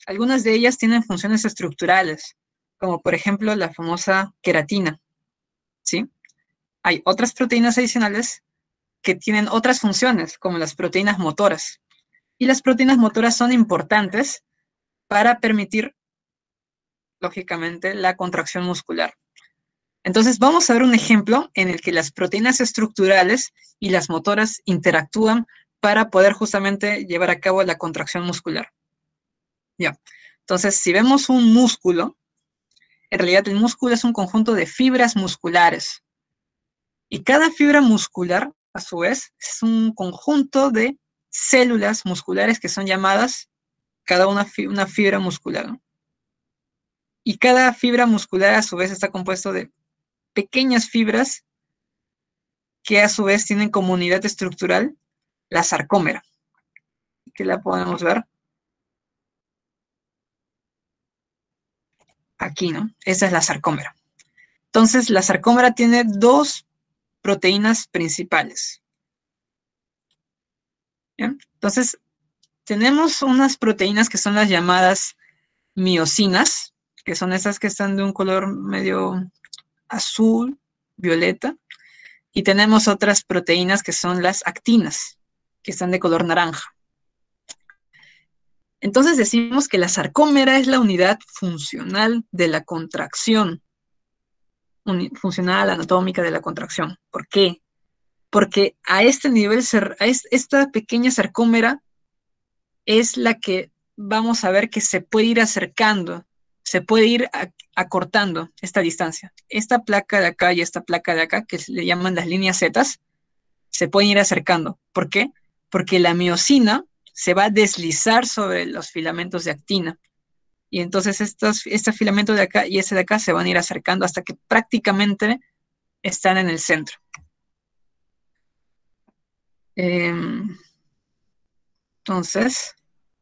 Algunas de ellas tienen funciones estructurales, como por ejemplo la famosa queratina, ¿sí? Hay otras proteínas adicionales que tienen otras funciones, como las proteínas motoras. Y las proteínas motoras son importantes para permitir, lógicamente, la contracción muscular. Entonces, vamos a ver un ejemplo en el que las proteínas estructurales y las motoras interactúan para poder justamente llevar a cabo la contracción muscular. Ya. Entonces, si vemos un músculo, en realidad el músculo es un conjunto de fibras musculares. Y cada fibra muscular, a su vez, es un conjunto de células musculares que son llamadas cada una fibra muscular, ¿no? Y cada fibra muscular, a su vez, está compuesto de pequeñas fibras que, a su vez, tienen como unidad estructural la sarcómera, que la podemos ver aquí, ¿no? Esa es la sarcómera. Entonces, la sarcómera tiene dos proteínas principales. ¿Bien? Entonces, tenemos unas proteínas que son las llamadas miosinas, que son esas que están de un color medio azul, violeta, y tenemos otras proteínas que son las actinas, que están de color naranja. Entonces decimos que la sarcómera es la unidad funcional de la contracción, funcional anatómica de la contracción. ¿Por qué? Porque a este nivel, esta pequeña sarcómera es la que vamos a ver que se puede ir acercando, se puede ir acortando esta distancia. Esta placa de acá y esta placa de acá, que se le llaman las líneas Z, se pueden ir acercando. ¿Por qué? Porque la miosina se va a deslizar sobre los filamentos de actina. Y entonces este filamento de acá y ese de acá se van a ir acercando hasta que prácticamente están en el centro. Entonces,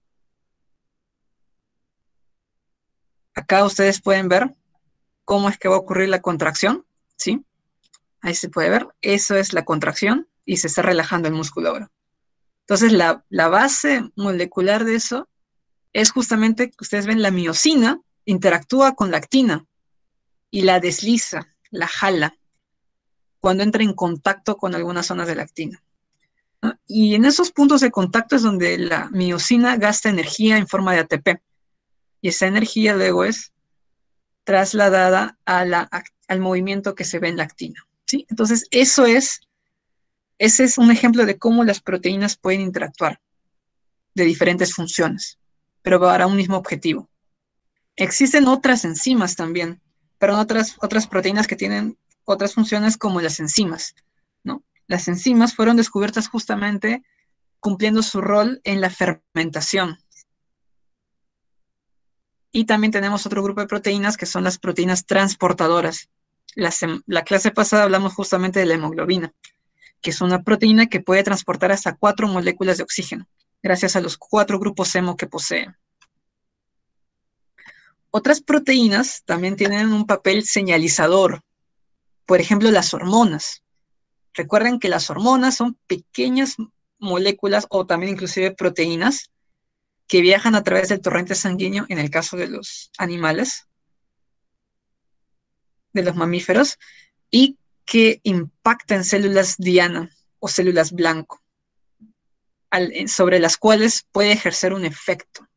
acá ustedes pueden ver cómo es que va a ocurrir la contracción, ¿sí? Ahí se puede ver, eso es la contracción y se está relajando el músculo ahora. Entonces, la base molecular de eso es justamente, ustedes ven, la miosina interactúa con la actina y la desliza, la jala, cuando entra en contacto con algunas zonas de la actina, ¿no? Y en esos puntos de contacto es donde la miosina gasta energía en forma de ATP. Y esa energía luego es trasladada al movimiento que se ve en la actina, ¿sí? Entonces, ese es un ejemplo de cómo las proteínas pueden interactuar de diferentes funciones, pero para un mismo objetivo. Existen otras enzimas también, pero otras proteínas que tienen otras funciones como las enzimas, ¿no? Las enzimas fueron descubiertas justamente cumpliendo su rol en la fermentación. Y también tenemos otro grupo de proteínas que son las proteínas transportadoras. La clase pasada hablamos justamente de la hemoglobina, que es una proteína que puede transportar hasta 4 moléculas de oxígeno, gracias a los 4 grupos hemo que posee. Otras proteínas también tienen un papel señalizador, por ejemplo, las hormonas. Recuerden que las hormonas son pequeñas moléculas o también inclusive proteínas que viajan a través del torrente sanguíneo en el caso de los animales, de los mamíferos, y que impactan células diana o células blanco, sobre las cuales puede ejercer un efecto.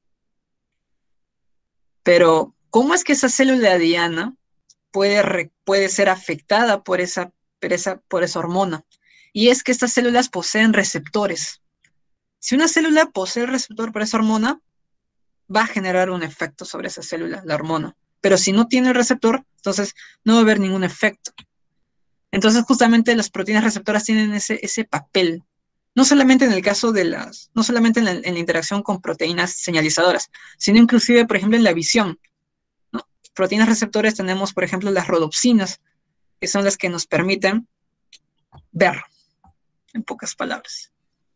Pero, ¿cómo es que esa célula diana puede ser afectada por esa hormona? Y es que estas células poseen receptores. Si una célula posee el receptor para esa hormona, va a generar un efecto sobre esa célula, la hormona. Pero si no tiene el receptor, entonces no va a haber ningún efecto. Entonces, justamente las proteínas receptoras tienen ese papel. No solamente en el caso no solamente en la interacción con proteínas señalizadoras, sino inclusive, por ejemplo, en la visión, ¿no? Proteínas receptores tenemos, por ejemplo, las rodopsinas, que son las que nos permiten ver, en pocas palabras.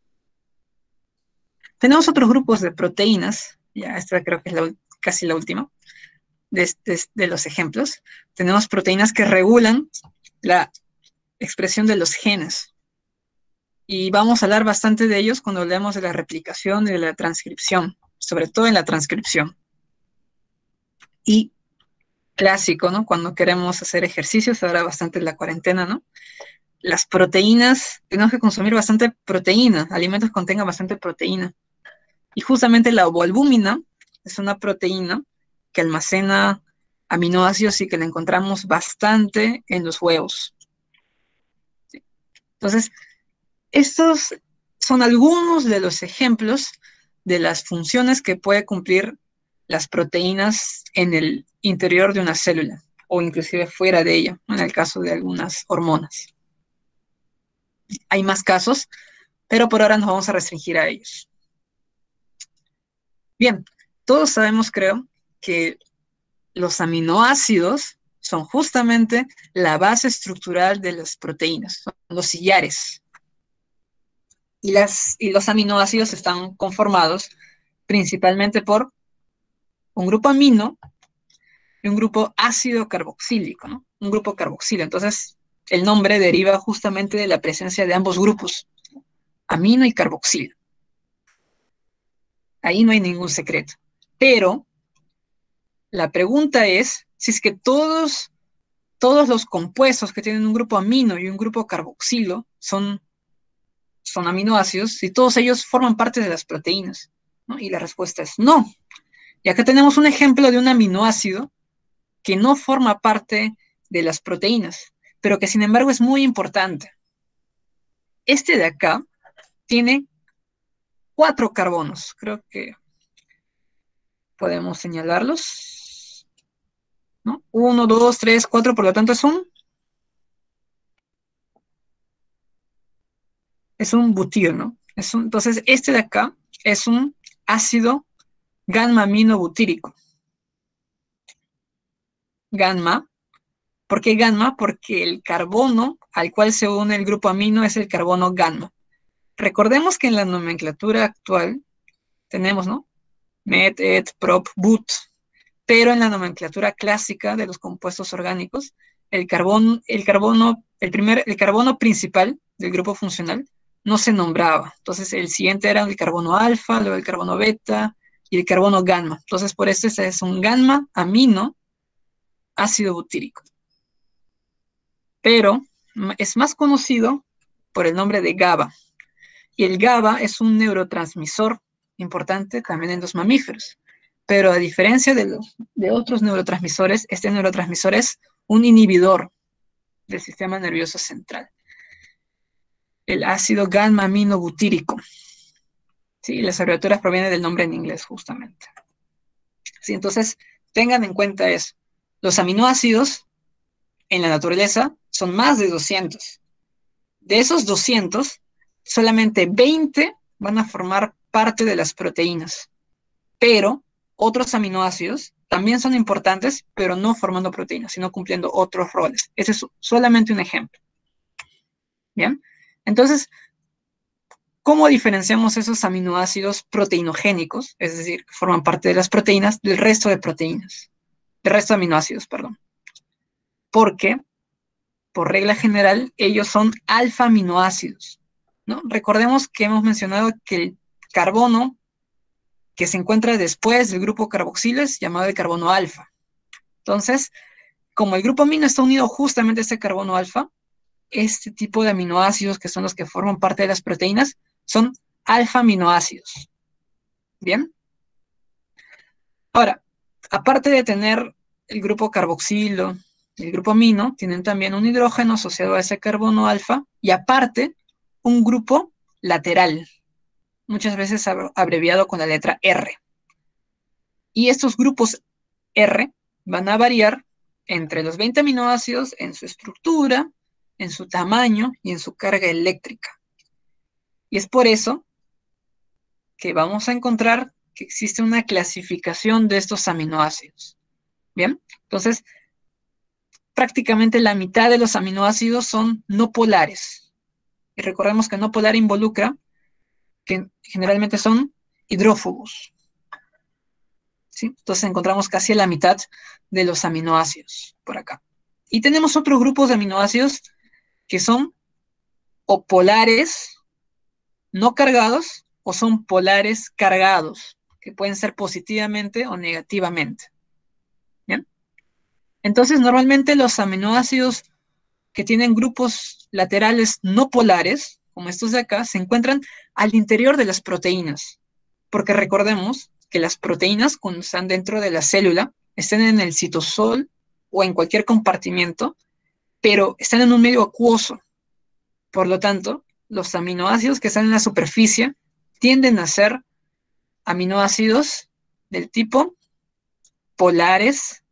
Tenemos otros grupos de proteínas, ya esta creo que es casi la última de los ejemplos. Tenemos proteínas que regulan la expresión de los genes. Y vamos a hablar bastante de ellos cuando hablemos de la replicación y de la transcripción. sobre todo en la transcripción. Y clásico, ¿no? Cuando queremos hacer ejercicios, ahora bastante en la cuarentena, ¿no? Las proteínas, tenemos que consumir bastante proteína, alimentos que contengan bastante proteína. Y justamente la ovoalbúmina es una proteína que almacena aminoácidos y que la encontramos bastante en los huevos. ¿Sí? Entonces, estos son algunos de los ejemplos de las funciones que puede cumplir las proteínas en el interior de una célula o inclusive fuera de ella, en el caso de algunas hormonas. Hay más casos, pero por ahora nos vamos a restringir a ellos. Bien, todos sabemos, creo, que los aminoácidos son justamente la base estructural de las proteínas, son los sillares. Y los aminoácidos están conformados principalmente por un grupo amino y un grupo ácido carboxílico, ¿no? Un grupo carboxilo. Entonces, el nombre deriva justamente de la presencia de ambos grupos, amino y carboxilo. Ahí no hay ningún secreto. Pero la pregunta es si es que todos los compuestos que tienen un grupo amino y un grupo carboxilo son aminoácidos y todos ellos forman parte de las proteínas, ¿no? Y la respuesta es no. Y acá tenemos un ejemplo de un aminoácido que no forma parte de las proteínas, pero que sin embargo es muy importante. Este de acá tiene 4 carbonos. Creo que podemos señalarlos, ¿no? 1, 2, 3, 4, por lo tanto es un butil, ¿no? Entonces, este de acá es un ácido gamma-aminobutírico. Gamma. ¿Por qué gamma? Porque el carbono al cual se une el grupo amino es el carbono gamma. Recordemos que en la nomenclatura actual tenemos, ¿no? Met, et, prop, but. Pero en la nomenclatura clásica de los compuestos orgánicos, el carbono principal del grupo funcional no se nombraba. Entonces, el siguiente era el carbono alfa, luego el carbono beta y el carbono gamma. Entonces, por eso ese es un gamma amino ácido butírico. Pero es más conocido por el nombre de GABA. Y el GABA es un neurotransmisor importante también en los mamíferos. Pero a diferencia de otros neurotransmisores, este neurotransmisor es un inhibidor del sistema nervioso central. El ácido gamma-aminobutírico. Sí, las abreviaturas provienen del nombre en inglés, justamente. Sí, entonces, tengan en cuenta eso. Los aminoácidos en la naturaleza son más de 200. De esos 200, solamente 20 van a formar parte de las proteínas. Pero otros aminoácidos también son importantes, pero no formando proteínas, sino cumpliendo otros roles. Ese es solamente un ejemplo. ¿Bien? Entonces, ¿cómo diferenciamos esos aminoácidos proteinogénicos, es decir, que forman parte de las proteínas, del resto de proteínas? Del resto de aminoácidos, perdón. Porque, por regla general, ellos son alfa-aminoácidos, ¿no? Recordemos que hemos mencionado que el carbono que se encuentra después del grupo carboxilo es llamado el carbono alfa. Entonces, como el grupo amino está unido justamente a este carbono alfa, este tipo de aminoácidos, que son los que forman parte de las proteínas, son alfa-aminoácidos. ¿Bien? Ahora, aparte de tener el grupo carboxilo, el grupo amino, tienen también un hidrógeno asociado a ese carbono alfa, y aparte, un grupo lateral, muchas veces abreviado con la letra R. Y estos grupos R van a variar entre los 20 aminoácidos en su estructura, en su tamaño y en su carga eléctrica. Y es por eso que vamos a encontrar que existe una clasificación de estos aminoácidos. ¿Bien? Entonces, prácticamente la mitad de los aminoácidos son no polares. Y recordemos que no polar involucra que generalmente son hidrófobos. ¿Sí? Entonces encontramos casi la mitad de los aminoácidos por acá. Y tenemos otros grupos de aminoácidos que son o polares no cargados o son polares cargados. que pueden ser positivamente o negativamente. ¿Bien? Entonces, normalmente los aminoácidos que tienen grupos laterales no polares, como estos de acá, se encuentran al interior de las proteínas. Porque recordemos que las proteínas, cuando están dentro de la célula, están en el citosol o en cualquier compartimiento, pero están en un medio acuoso. Por lo tanto, los aminoácidos que están en la superficie tienden a ser aminoácidos del tipo polares,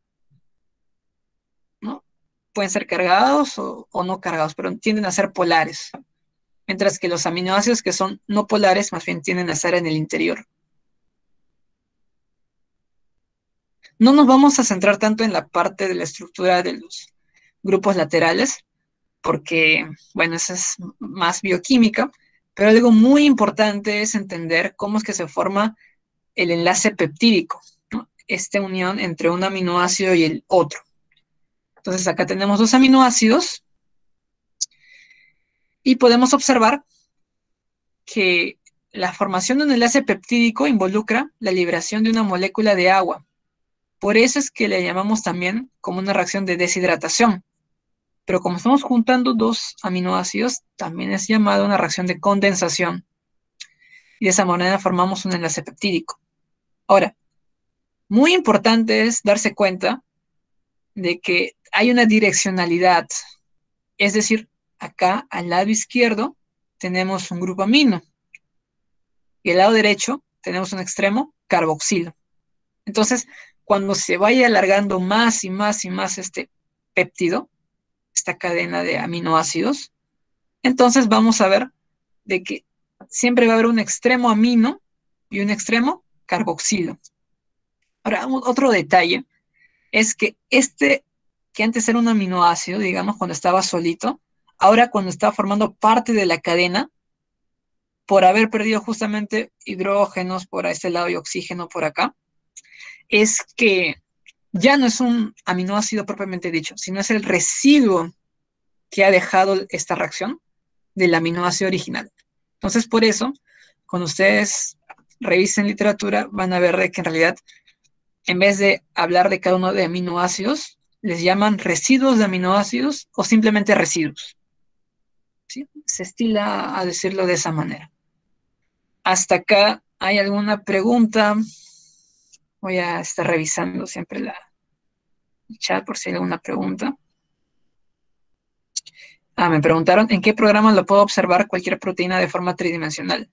¿no? Pueden ser cargados o no cargados, pero tienden a ser polares. Mientras que los aminoácidos que son no polares más bien tienden a estar en el interior. No nos vamos a centrar tanto en la parte de la estructura de los grupos laterales, porque, bueno, esa es más bioquímica, pero algo muy importante es entender cómo es que se forma el enlace peptídico, ¿no? Esta unión entre un aminoácido y el otro. Entonces acá tenemos dos aminoácidos y podemos observar que la formación de un enlace peptídico involucra la liberación de una molécula de agua. Por eso es que le llamamos también como una reacción de deshidratación. Pero como estamos juntando dos aminoácidos, también es llamada una reacción de condensación. Y de esa manera formamos un enlace peptídico. Ahora, muy importante es darse cuenta de que hay una direccionalidad. Es decir, acá al lado izquierdo tenemos un grupo amino y al lado derecho tenemos un extremo carboxilo. Entonces, cuando se vaya alargando más y más y más este péptido, esta cadena de aminoácidos, entonces vamos a ver de que siempre va a haber un extremo amino y un extremo carboxilo. Ahora, otro detalle es que este, que antes era un aminoácido, digamos, cuando estaba solito, ahora cuando está formando parte de la cadena, por haber perdido justamente hidrógenos por este lado y oxígeno por acá, es que ya no es un aminoácido propiamente dicho, sino es el residuo que ha dejado esta reacción del aminoácido original. Entonces, por eso, cuando ustedes revisen literatura, van a ver de que en realidad, en vez de hablar de cada uno de aminoácidos, les llaman residuos de aminoácidos o simplemente residuos. ¿Sí? Se estila a decirlo de esa manera. Hasta acá, ¿hay alguna pregunta? Voy a estar revisando siempre el chat por si hay alguna pregunta. Me preguntaron, ¿en qué programa lo puedo observar cualquier proteína de forma tridimensional?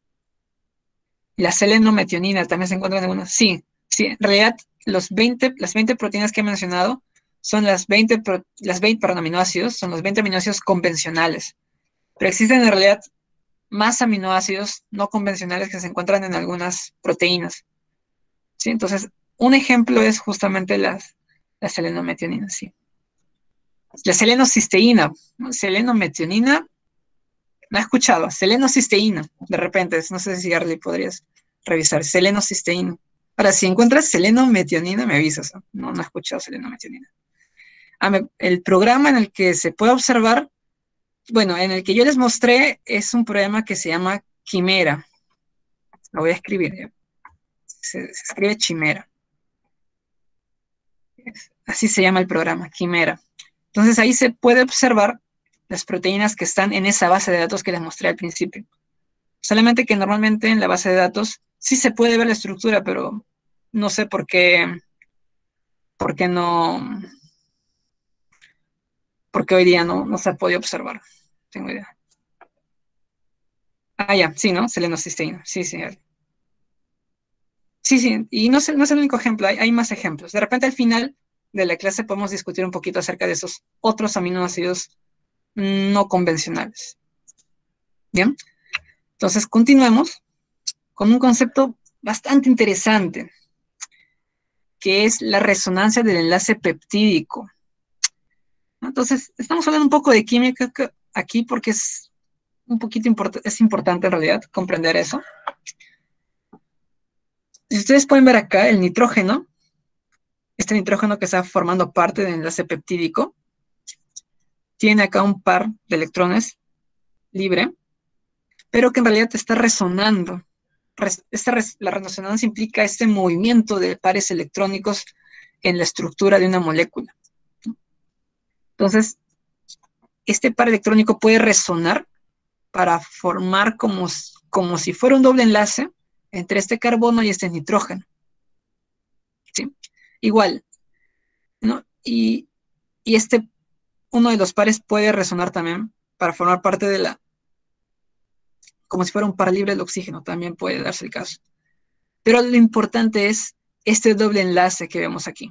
La selenometionina también se encuentra en algunas. Sí, sí, en realidad las 20 proteínas que he mencionado son las 20 aminoácidos, son los 20 aminoácidos convencionales. Pero existen en realidad más aminoácidos no convencionales que se encuentran en algunas proteínas. ¿Sí? Entonces, un ejemplo es justamente la selenometionina, sí. La selenocisteína, ¿no? Selenometionina, no he escuchado, selenocisteína, de repente, no sé si Arly podrías revisar, selenocisteína. Ahora, si encuentras selenometionina, me avisas, no, no he escuchado selenometionina. El programa en el que se puede observar, bueno, en el que yo les mostré, es un programa que se llama Quimera. Lo voy a escribir, ¿ya? Se escribe Chimera. Así se llama el programa, Quimera. Entonces ahí se puede observar las proteínas que están en esa base de datos que les mostré al principio. Solamente que normalmente en la base de datos sí se puede ver la estructura, pero no sé por qué no, porque hoy día no se ha podido observar. Tengo idea. Ya, sí, ¿no? Selenocisteína. Sí, sí. Sí, sí, y no es el único ejemplo, hay más ejemplos. De repente al final de la clase podemos discutir un poquito acerca de esos otros aminoácidos no convencionales. Bien, entonces continuemos con un concepto bastante interesante, que es la resonancia del enlace peptídico. Entonces, estamos hablando un poco de química aquí porque es un poquito es importante en realidad comprender eso. Si ustedes pueden ver acá el nitrógeno, este nitrógeno que está formando parte del enlace peptídico, tiene acá un par de electrones libre, pero que en realidad está resonando la resonancia implica este movimiento de pares electrónicos en la estructura de una molécula. Entonces, este par electrónico puede resonar para formar como si fuera un doble enlace entre este carbono y este nitrógeno. ¿Sí? Igual, ¿no? Y uno de los pares puede resonar también para formar parte de como si fuera un par libre del oxígeno, también puede darse el caso. Pero lo importante es este doble enlace que vemos aquí.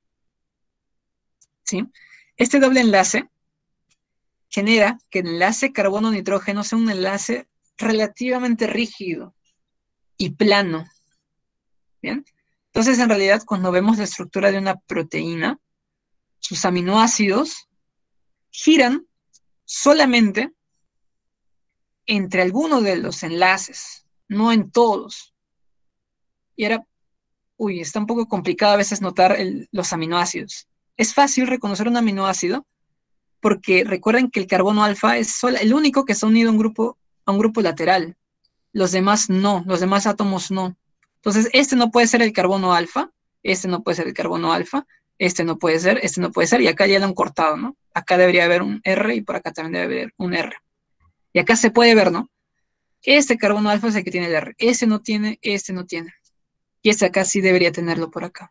¿Sí? Este doble enlace genera que el enlace carbono-nitrógeno sea un enlace relativamente rígido y plano. ¿Bien? Entonces, en realidad, cuando vemos la estructura de una proteína, sus aminoácidos giran solamente entre algunos de los enlaces, no en todos. Y ahora, está un poco complicado a veces notar los aminoácidos. Es fácil reconocer un aminoácido porque recuerden que el carbono alfa es el único que está unido a un grupo lateral. Los demás no, los demás átomos no. Entonces, este no puede ser el carbono alfa, este no puede ser el carbono alfa, este no puede ser, y acá ya lo han cortado, ¿no? Acá debería haber un R y por acá también debe haber un R. Y acá se puede ver, ¿no? Este carbono alfa es el que tiene el R, este no tiene, este no tiene. Y este acá sí debería tenerlo por acá.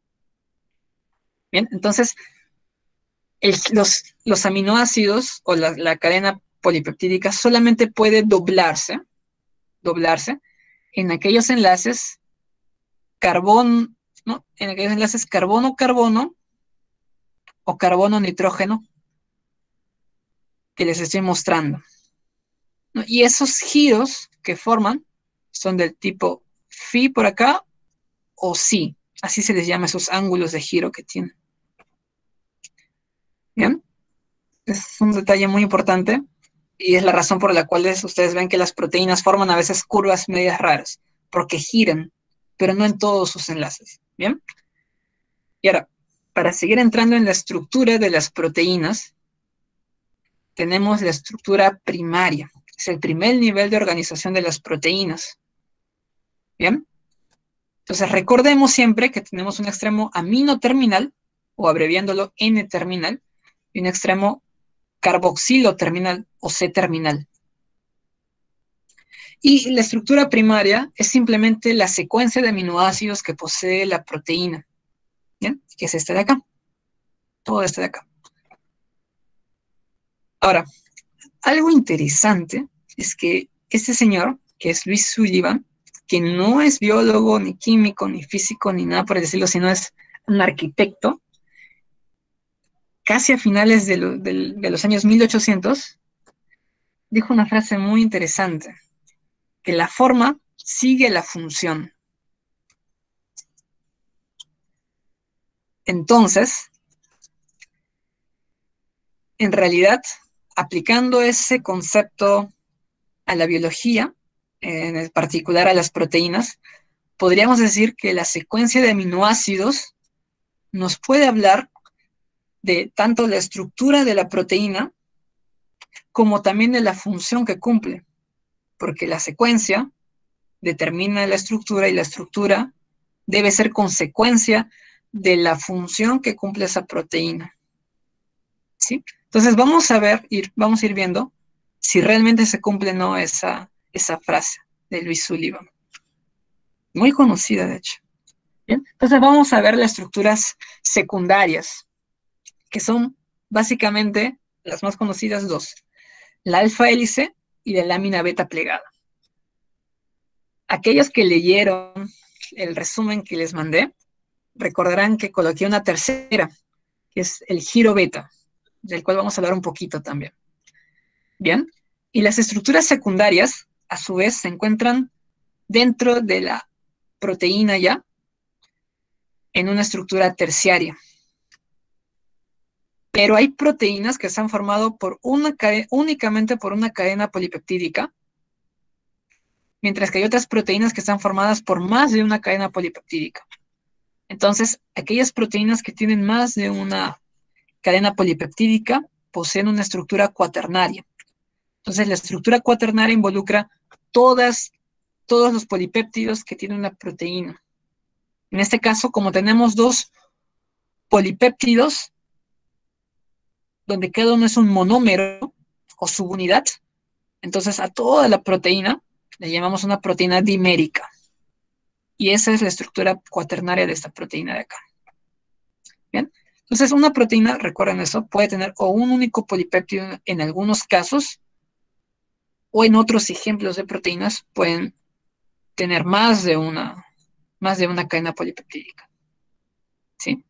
Bien, entonces, los aminoácidos o la cadena polipeptídica solamente puede doblarse en aquellos enlaces ¿no? En aquellos enlaces carbono-carbono o carbono-nitrógeno que les estoy mostrando, ¿no? Y esos giros que forman son del tipo phi por acá o psi, así se les llama esos ángulos de giro que tienen. ¿Bien? Es un detalle muy importante y es la razón por la cual ustedes ven que las proteínas forman a veces curvas medias raras, porque giran, pero no en todos sus enlaces. ¿Bien? Y ahora, para seguir entrando en la estructura de las proteínas, tenemos la estructura primaria. Es el primer nivel de organización de las proteínas. ¿Bien? Entonces, recordemos siempre que tenemos un extremo amino terminal, o abreviándolo N terminal, y un extremo carboxilo terminal, o C terminal. Y la estructura primaria es simplemente la secuencia de aminoácidos que posee la proteína. ¿Bien? Que es esta de acá. Todo este de acá. Ahora, algo interesante es que este señor, que es Louis Sullivan, que no es biólogo, ni químico, ni físico, ni nada por el estilo, sino es un arquitecto, casi a finales de los años 1800, dijo una frase muy interesante, que la forma sigue la función. Entonces, en realidad, aplicando ese concepto a la biología, en particular a las proteínas, podríamos decir que la secuencia de aminoácidos nos puede hablar de tanto la estructura de la proteína como también de la función que cumple, porque la secuencia determina la estructura y la estructura debe ser consecuencia de la función que cumple esa proteína. ¿Sí? Entonces vamos a ir viendo si realmente se cumple o no esa frase de Louis Sullivan. Muy conocida, de hecho. ¿Bien? Entonces vamos a ver las estructuras secundarias, que son básicamente las más conocidas dos, la alfa hélice y la lámina beta plegada. Aquellos que leyeron el resumen que les mandé, recordarán que coloqué una tercera, que es el giro beta, del cual vamos a hablar un poquito también. Bien, y las estructuras secundarias, a su vez, se encuentran dentro de la proteína ya, en una estructura terciaria. Pero hay proteínas que se han formado únicamente por una cadena polipeptídica, mientras que hay otras proteínas que están formadas por más de una cadena polipeptídica. Entonces, aquellas proteínas que tienen más de una cadena polipeptídica poseen una estructura cuaternaria. Entonces, la estructura cuaternaria involucra todas todos los polipéptidos que tiene una proteína. En este caso, como tenemos dos polipéptidos, donde cada uno es un monómero o subunidad, entonces a toda la proteína le llamamos una proteína dimérica. Y esa es la estructura cuaternaria de esta proteína de acá. ¿Bien? Entonces, una proteína, recuerden eso, puede tener o un único polipéptido en algunos casos, o en otros ejemplos de proteínas pueden tener más de una cadena polipeptídica. ¿Sí?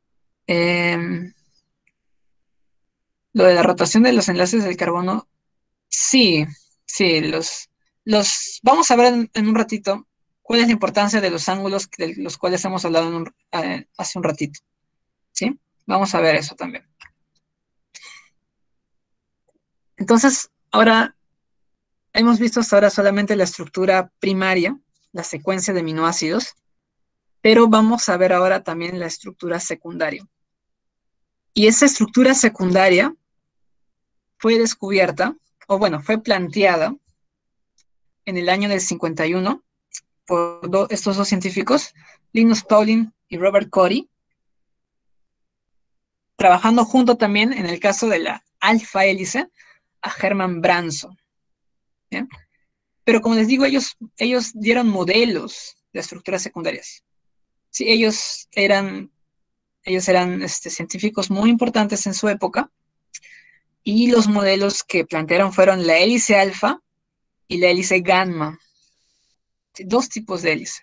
Lo de la rotación de los enlaces del carbono, sí, sí, vamos a ver en un ratito cuál es la importancia de los ángulos de los cuales hemos hablado hace un ratito. ¿Sí? Vamos a ver eso también. Entonces, ahora hemos visto hasta ahora solamente la estructura primaria, la secuencia de aminoácidos, pero vamos a ver ahora también la estructura secundaria. Y esa estructura secundaria fue descubierta, o bueno, fue planteada en el año del 51 por estos dos científicos, Linus Pauling y Robert Corey, trabajando junto también, en el caso de la alfa hélice, a Hermann Branson. ¿Bien? Pero como les digo, ellos dieron modelos de estructuras secundarias. Sí, ellos eran científicos muy importantes en su época, y los modelos que plantearon fueron la hélice alfa y la hélice gamma. Sí, dos tipos de hélice.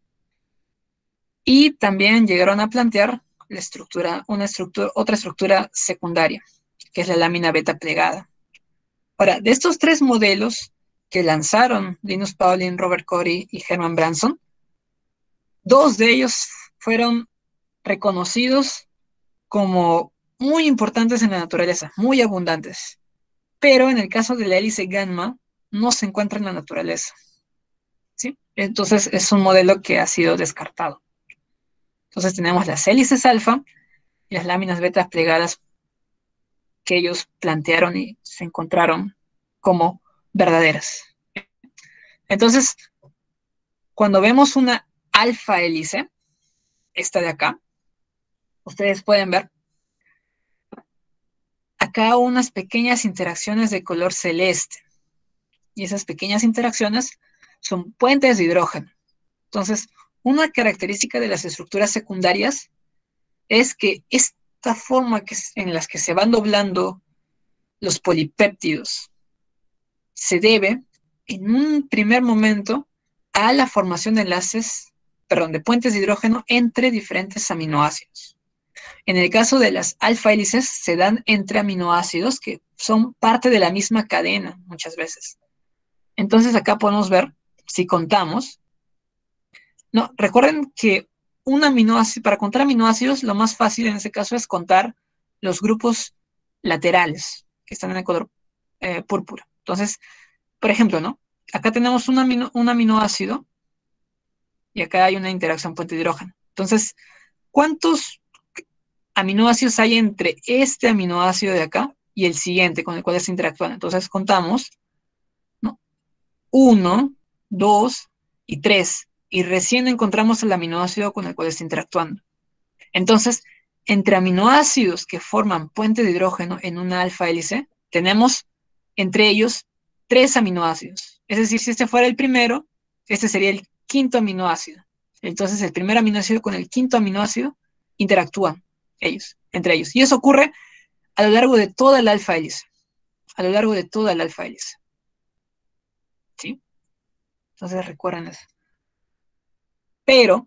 Y también llegaron a plantear otra estructura secundaria, que es la lámina beta plegada. Ahora, de estos tres modelos que lanzaron Linus Pauling, Robert Corey y Hermann Branson, dos de ellos fueron reconocidos como muy importantes en la naturaleza, muy abundantes. Pero en el caso de la hélice gamma, no se encuentra en la naturaleza. ¿Sí? Entonces es un modelo que ha sido descartado. Entonces tenemos las hélices alfa y las láminas beta plegadas que ellos plantearon y se encontraron como verdaderas. Entonces, cuando vemos una alfa hélice, esta de acá, ustedes pueden ver acá unas pequeñas interacciones de color celeste. Y esas pequeñas interacciones son puentes de hidrógeno. Entonces, una característica de las estructuras secundarias es que esta forma en las que se van doblando los polipéptidos se debe, en un primer momento, a la formación de de puentes de hidrógeno entre diferentes aminoácidos. En el caso de las alfa hélices, se dan entre aminoácidos que son parte de la misma cadena muchas veces. Entonces acá podemos ver, si contamos, no, recuerden que un aminoácido, para contar aminoácidos, lo más fácil en ese caso es contar los grupos laterales que están en el color púrpura. Entonces, por ejemplo, ¿no? Acá tenemos un aminoácido y acá hay una interacción puente de hidrógeno. Entonces, ¿cuántos aminoácidos hay entre este aminoácido de acá y el siguiente con el cual está interactuando? Entonces, contamos, ¿no? 1, 2 y 3. Y recién encontramos el aminoácido con el cual está interactuando. Entonces, entre aminoácidos que forman puente de hidrógeno en una alfa hélice, tenemos entre ellos 3 aminoácidos. Es decir, si este fuera el primero, este sería el quinto aminoácido. Entonces, el primer aminoácido con el quinto aminoácido interactúan entre ellos. Y eso ocurre a lo largo de toda la alfa hélice. A lo largo de toda la alfa hélice. ¿Sí? Entonces, recuerden eso. Pero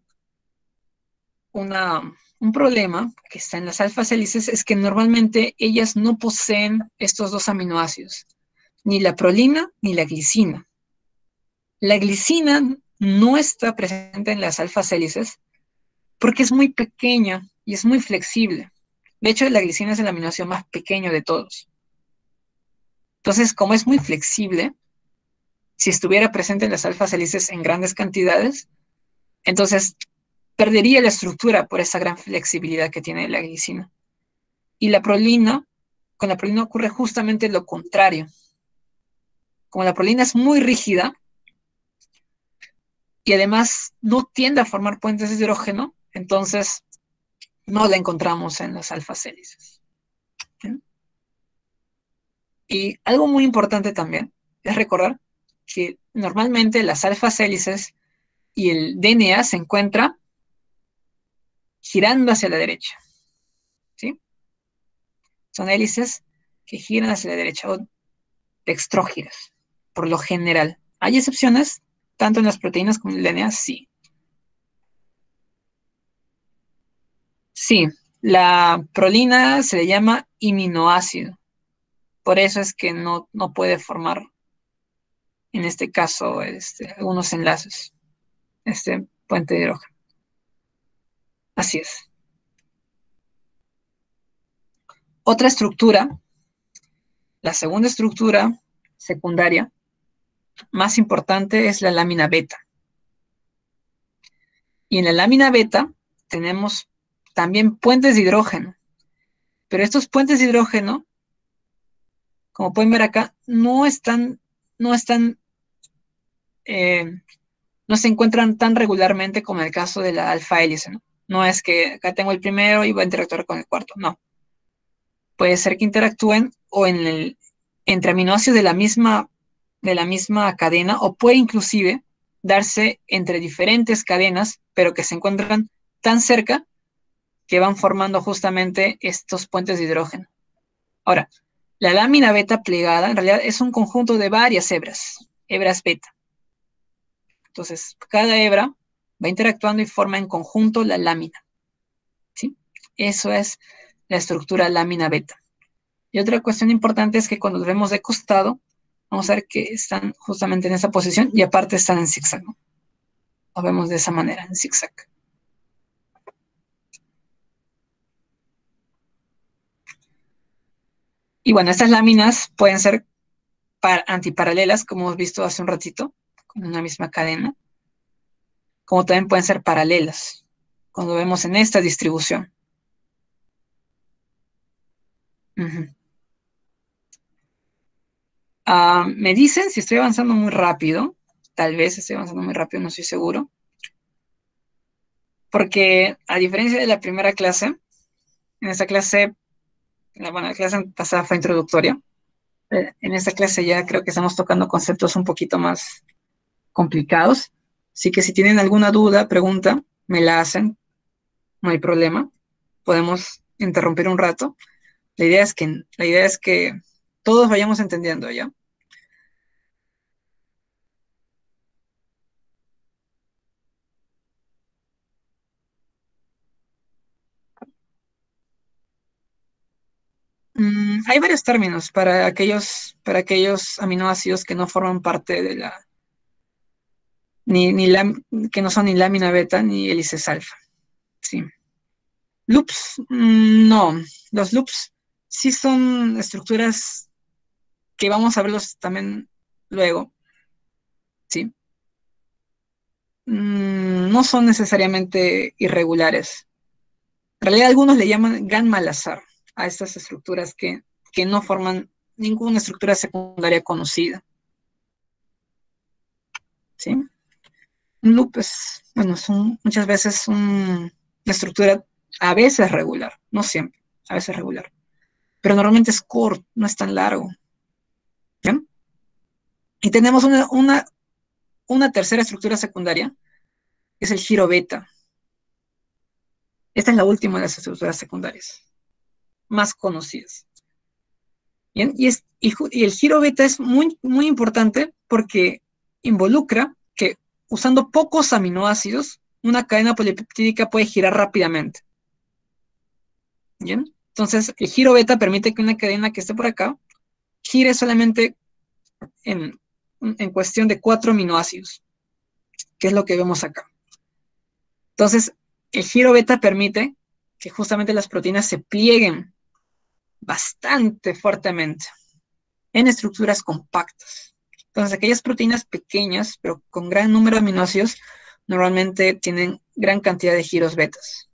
un problema que está en las alfa hélices es que normalmente ellas no poseen estos dos aminoácidos, ni la prolina ni la glicina. La glicina no está presente en las alfa hélices porque es muy pequeña y es muy flexible. De hecho, la glicina es el aminoácido más pequeño de todos. Entonces, como es muy flexible, si estuviera presente en las alfa hélices en grandes cantidades, entonces perdería la estructura por esa gran flexibilidad que tiene la glicina. Y con la prolina ocurre justamente lo contrario. Como la prolina es muy rígida, y además no tiende a formar puentes de hidrógeno, entonces no la encontramos en las alfas hélices. ¿Bien? Y algo muy importante también es recordar que normalmente las alfas hélices y el DNA se encuentra girando hacia la derecha, ¿sí? Son hélices que giran hacia la derecha o dextrógiras, por lo general. Hay excepciones, tanto en las proteínas como en el DNA, sí. Sí, la prolina se le llama aminoácido, por eso es que no puede formar, en este caso, algunos enlaces, este puente de hidrógeno. Así es. Otra estructura, la segunda estructura secundaria, más importante es la lámina beta. Y en la lámina beta tenemos también puentes de hidrógeno. Pero estos puentes de hidrógeno, como pueden ver acá, no están, eh, no se encuentran tan regularmente como en el caso de la alfa hélice, ¿no? No es que acá tengo el primero y va a interactuar con el cuarto, no. Puede ser que interactúen o entre aminoácidos de la misma cadena, o puede inclusive darse entre diferentes cadenas, pero que se encuentran tan cerca que van formando justamente estos puentes de hidrógeno. Ahora, la lámina beta plegada en realidad es un conjunto de varias hebras beta. Entonces, cada hebra va interactuando y forma en conjunto la lámina, ¿sí? Eso es la estructura lámina beta. Y otra cuestión importante es que cuando los vemos de costado, vamos a ver que están justamente en esa posición y aparte están en zigzag, ¿no? Lo vemos de esa manera, en zigzag. Y bueno, estas láminas pueden ser antiparalelas, como hemos visto hace un ratito, con una misma cadena, como también pueden ser paralelas, cuando vemos en esta distribución. Uh-huh. Me dicen si estoy avanzando muy rápido, tal vez estoy avanzando muy rápido, no estoy seguro, porque a diferencia de la primera clase, en esta clase, bueno, la clase pasada fue introductoria, en esta clase ya creo que estamos tocando conceptos un poquito más complicados, así que si tienen alguna duda, pregunta, me la hacen, no hay problema, podemos interrumpir un rato. La idea es que todos vayamos entendiendo, ¿ya? Hay varios términos para aquellos aminoácidos que no forman parte de la, que no son ni lámina beta ni hélices alfa. Sí. Loops, no. Los loops sí son estructuras que vamos a verlos también luego, ¿sí? No son necesariamente irregulares. En realidad algunos le llaman gamma al azar a estas estructuras que no forman ninguna estructura secundaria conocida, ¿sí? Un loop es, bueno, son muchas veces una estructura a veces regular, no siempre, a veces regular, pero normalmente es corto, no es tan largo, ¿bien? Y tenemos una tercera estructura secundaria, que es el giro beta. Esta es la última de las estructuras secundarias, más conocidas. ¿Bien? Y el giro beta es muy, muy importante porque involucra que usando pocos aminoácidos, una cadena polipeptídica puede girar rápidamente. ¿Bien? Entonces, el giro beta permite que una cadena que esté por acá gire solamente en, en cuestión de 4 aminoácidos, que es lo que vemos acá. Entonces, el giro beta permite que justamente las proteínas se plieguen bastante fuertemente en estructuras compactas. Entonces, aquellas proteínas pequeñas, pero con gran número de aminoácidos, normalmente tienen gran cantidad de giros betas.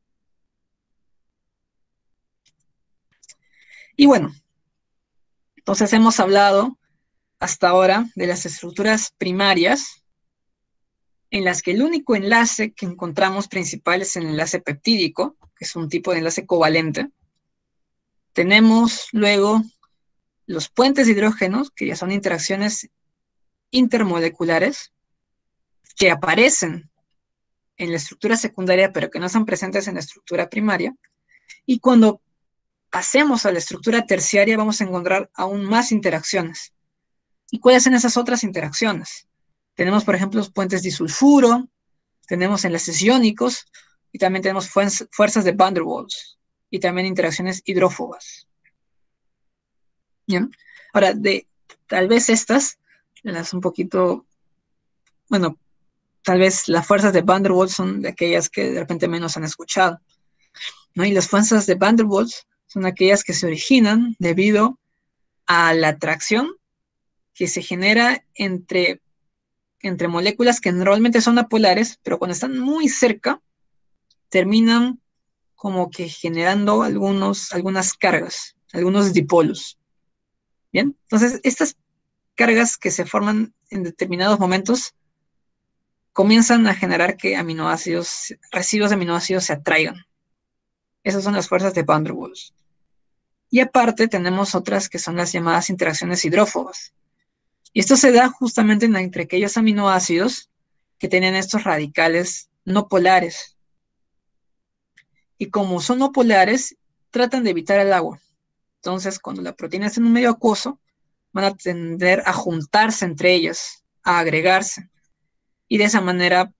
Y bueno, entonces hemos hablado hasta ahora de las estructuras primarias en las que el único enlace que encontramos principal es el enlace peptídico, que es un tipo de enlace covalente. Tenemos luego los puentes de hidrógenos, que ya son interacciones intermoleculares, que aparecen en la estructura secundaria, pero que no están presentes en la estructura primaria. Y cuando pasemos a la estructura terciaria, vamos a encontrar aún más interacciones. ¿Y cuáles son esas otras interacciones? Tenemos, por ejemplo, los puentes disulfuro, tenemos enlaces iónicos, y también tenemos fuerzas de Van der Waals, y también interacciones hidrófobas. ¿Bien? Ahora, tal vez estas, las un poquito, bueno, tal vez las fuerzas de Van der Waals son de aquellas que de repente menos han escuchado, ¿no? Y las fuerzas de Van der Waals son aquellas que se originan debido a la atracción que se genera entre moléculas que normalmente son apolares, pero cuando están muy cerca, terminan como que generando algunas cargas, algunos dipolos. ¿Bien? Entonces, estas cargas que se forman en determinados momentos comienzan a generar que residuos de aminoácidos se atraigan. Esas son las fuerzas de Van der Waals. Y aparte tenemos otras que son las llamadas interacciones hidrófobas. Y esto se da justamente entre aquellos aminoácidos que tienen estos radicales no polares. Y como son no polares, tratan de evitar el agua. Entonces, cuando la proteína está en un medio acuoso, van a tender a juntarse entre ellas, a agregarse. Y de esa manera,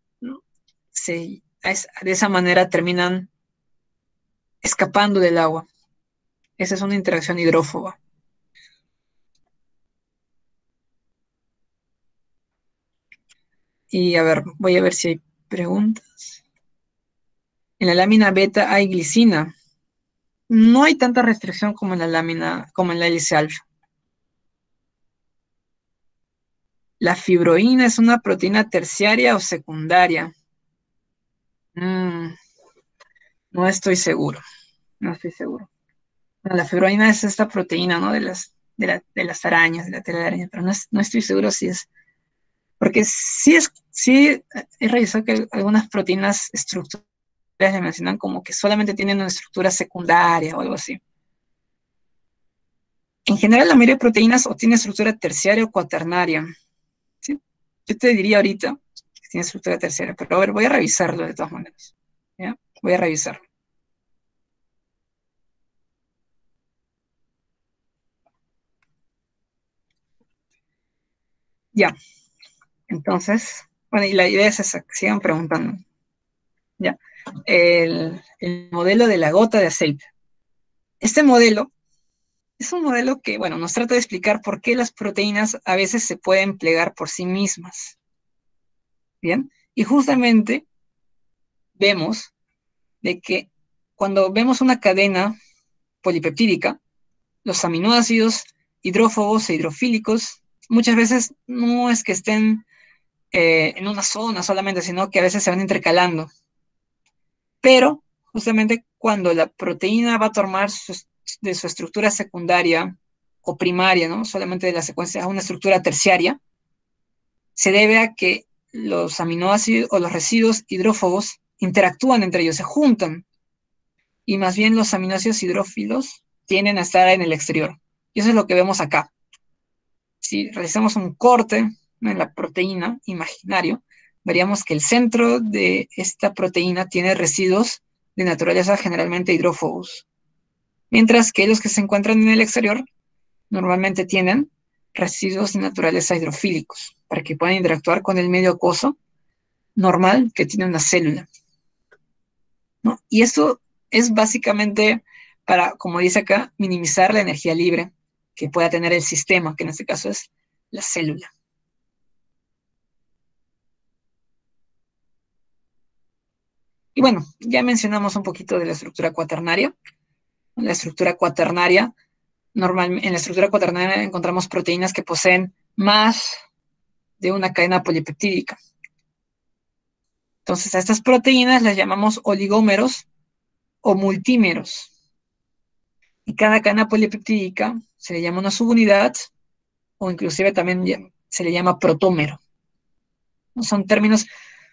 terminan escapando del agua. Esa es una interacción hidrófoba. Y a ver, voy a ver si hay preguntas. En la lámina beta hay glicina. No hay tanta restricción como en la hélice alfa. ¿La fibroína es una proteína terciaria o secundaria? No estoy seguro. No estoy seguro. Bueno, la fibroína es esta proteína, ¿no? De las arañas, de la telaraña, pero no estoy seguro si es. Porque sí he revisado que algunas proteínas estructurales le mencionan como que solamente tienen una estructura secundaria o algo así. En general, la mayoría de proteínas o tiene estructura terciaria o cuaternaria. ¿Sí? Yo te diría ahorita que tiene estructura terciaria, pero a ver, voy a revisarlo de todas maneras. ¿Ya? Voy a revisarlo. Ya, entonces, bueno, y la idea es esa, que sigan preguntando. Ya, el modelo de la gota de aceite. Este modelo es un modelo que, bueno, nos trata de explicar por qué las proteínas a veces se pueden plegar por sí mismas. Bien, y justamente vemos de que cuando vemos una cadena polipeptídica, los aminoácidos hidrófobos e hidrofílicos muchas veces no es que estén en una zona solamente, sino que a veces se van intercalando. Pero justamente cuando la proteína va a tomar de su estructura secundaria o primaria, ¿no? Solamente de la secuencia a una estructura terciaria, se debe a que los aminoácidos o los residuos hidrófobos interactúan entre ellos, se juntan, y más bien los aminoácidos hidrófilos tienden a estar en el exterior. Y eso es lo que vemos acá. Si realizamos un corte en la proteína imaginario, veríamos que el centro de esta proteína tiene residuos de naturaleza generalmente hidrófobos, mientras que los que se encuentran en el exterior normalmente tienen residuos de naturaleza hidrofílicos, para que puedan interactuar con el medio acuoso normal que tiene una célula, ¿no? Y esto es básicamente para, como dice acá, minimizar la energía libre que pueda tener el sistema, que en este caso es la célula. Y bueno, ya mencionamos un poquito de la estructura cuaternaria. La estructura cuaternaria, en la estructura cuaternaria encontramos proteínas que poseen más de una cadena polipeptídica. Entonces, a estas proteínas las llamamos oligómeros o multímeros. Y cada cadena polipeptídica se le llama una subunidad o inclusive también se le llama protómero. Son términos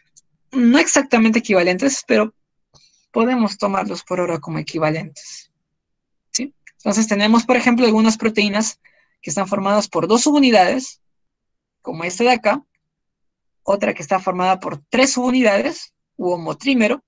No exactamente equivalentes, pero podemos tomarlos por ahora como equivalentes, ¿sí? Entonces tenemos, por ejemplo, algunas proteínas que están formadas por dos subunidades, como esta de acá, otra que está formada por tres subunidades, u homotrímero,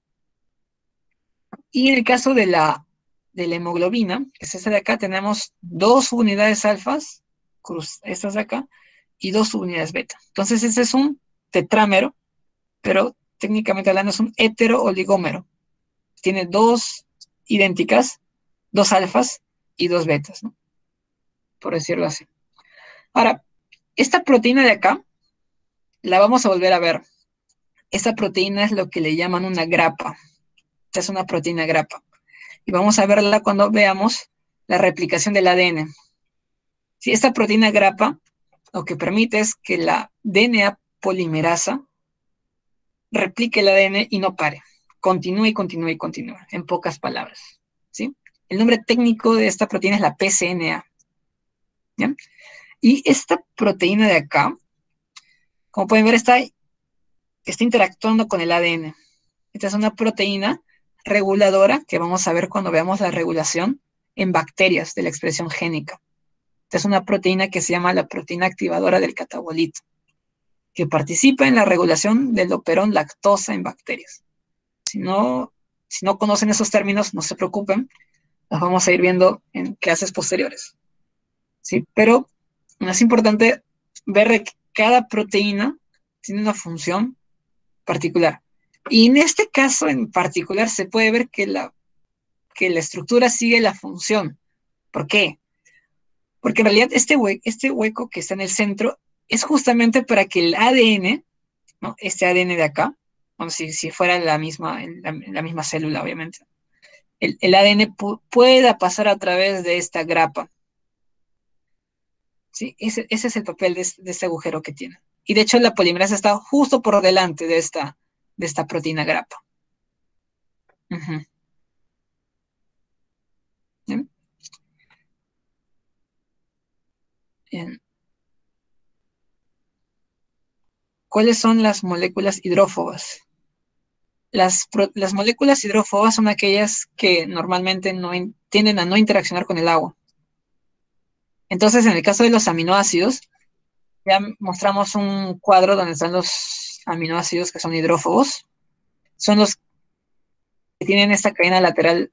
y en el caso de la hemoglobina, que es esta de acá, tenemos dos subunidades alfas, estas de acá, y dos subunidades beta. Entonces este es un tetrámero, pero técnicamente hablando es un heterooligómero. Tiene dos idénticas, dos alfas y dos betas, ¿no? Por decirlo así. Ahora, esta proteína de acá la vamos a volver a ver. Esta proteína es lo que le llaman una grapa. Esta es una proteína grapa. Y vamos a verla cuando veamos la replicación del ADN. Si esta proteína grapa lo que permite es que la DNA polimerasa replique el ADN y no pare. Continúe y continúe y continúe, en pocas palabras. ¿Sí? El nombre técnico de esta proteína es la PCNA. ¿Ya? Y esta proteína de acá, como pueden ver, está interactuando con el ADN. Esta es una proteína reguladora que vamos a ver cuando veamos la regulación en bacterias de la expresión génica. Esta es una proteína que se llama la proteína activadora del catabolito, que participa en la regulación del operón lactosa en bacterias. Si no conocen esos términos, no se preocupen, los vamos a ir viendo en clases posteriores. ¿Sí? Pero es importante ver que cada proteína tiene una función particular. Y en este caso en particular se puede ver que la estructura sigue la función. ¿Por qué? Porque en realidad este hueco que está en el centro es justamente para que el ADN, ¿no? Este ADN de acá, bueno, si fuera la misma célula, obviamente, el ADN pueda pasar a través de esta grapa. ¿Sí? Ese es el papel de este agujero que tiene. Y de hecho la polimerasa está justo por delante de esta proteína grapa. Ujú. ¿Bien? Bien. ¿Cuáles son las moléculas hidrófobas? Las moléculas hidrófobas son aquellas que normalmente tienden a no interaccionar con el agua. Entonces, en el caso de los aminoácidos, ya mostramos un cuadro donde están los aminoácidos que son hidrófobos. Son los que tienen esta cadena lateral.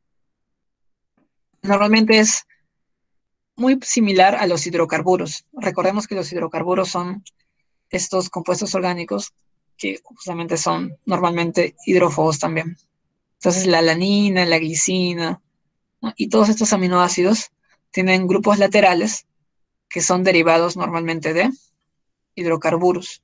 Normalmente es muy similar a los hidrocarburos. Recordemos que los hidrocarburos son estos compuestos orgánicos que justamente son normalmente hidrófobos también. Entonces, la alanina, la glicina, ¿no? Y todos estos aminoácidos tienen grupos laterales que son derivados normalmente de hidrocarburos.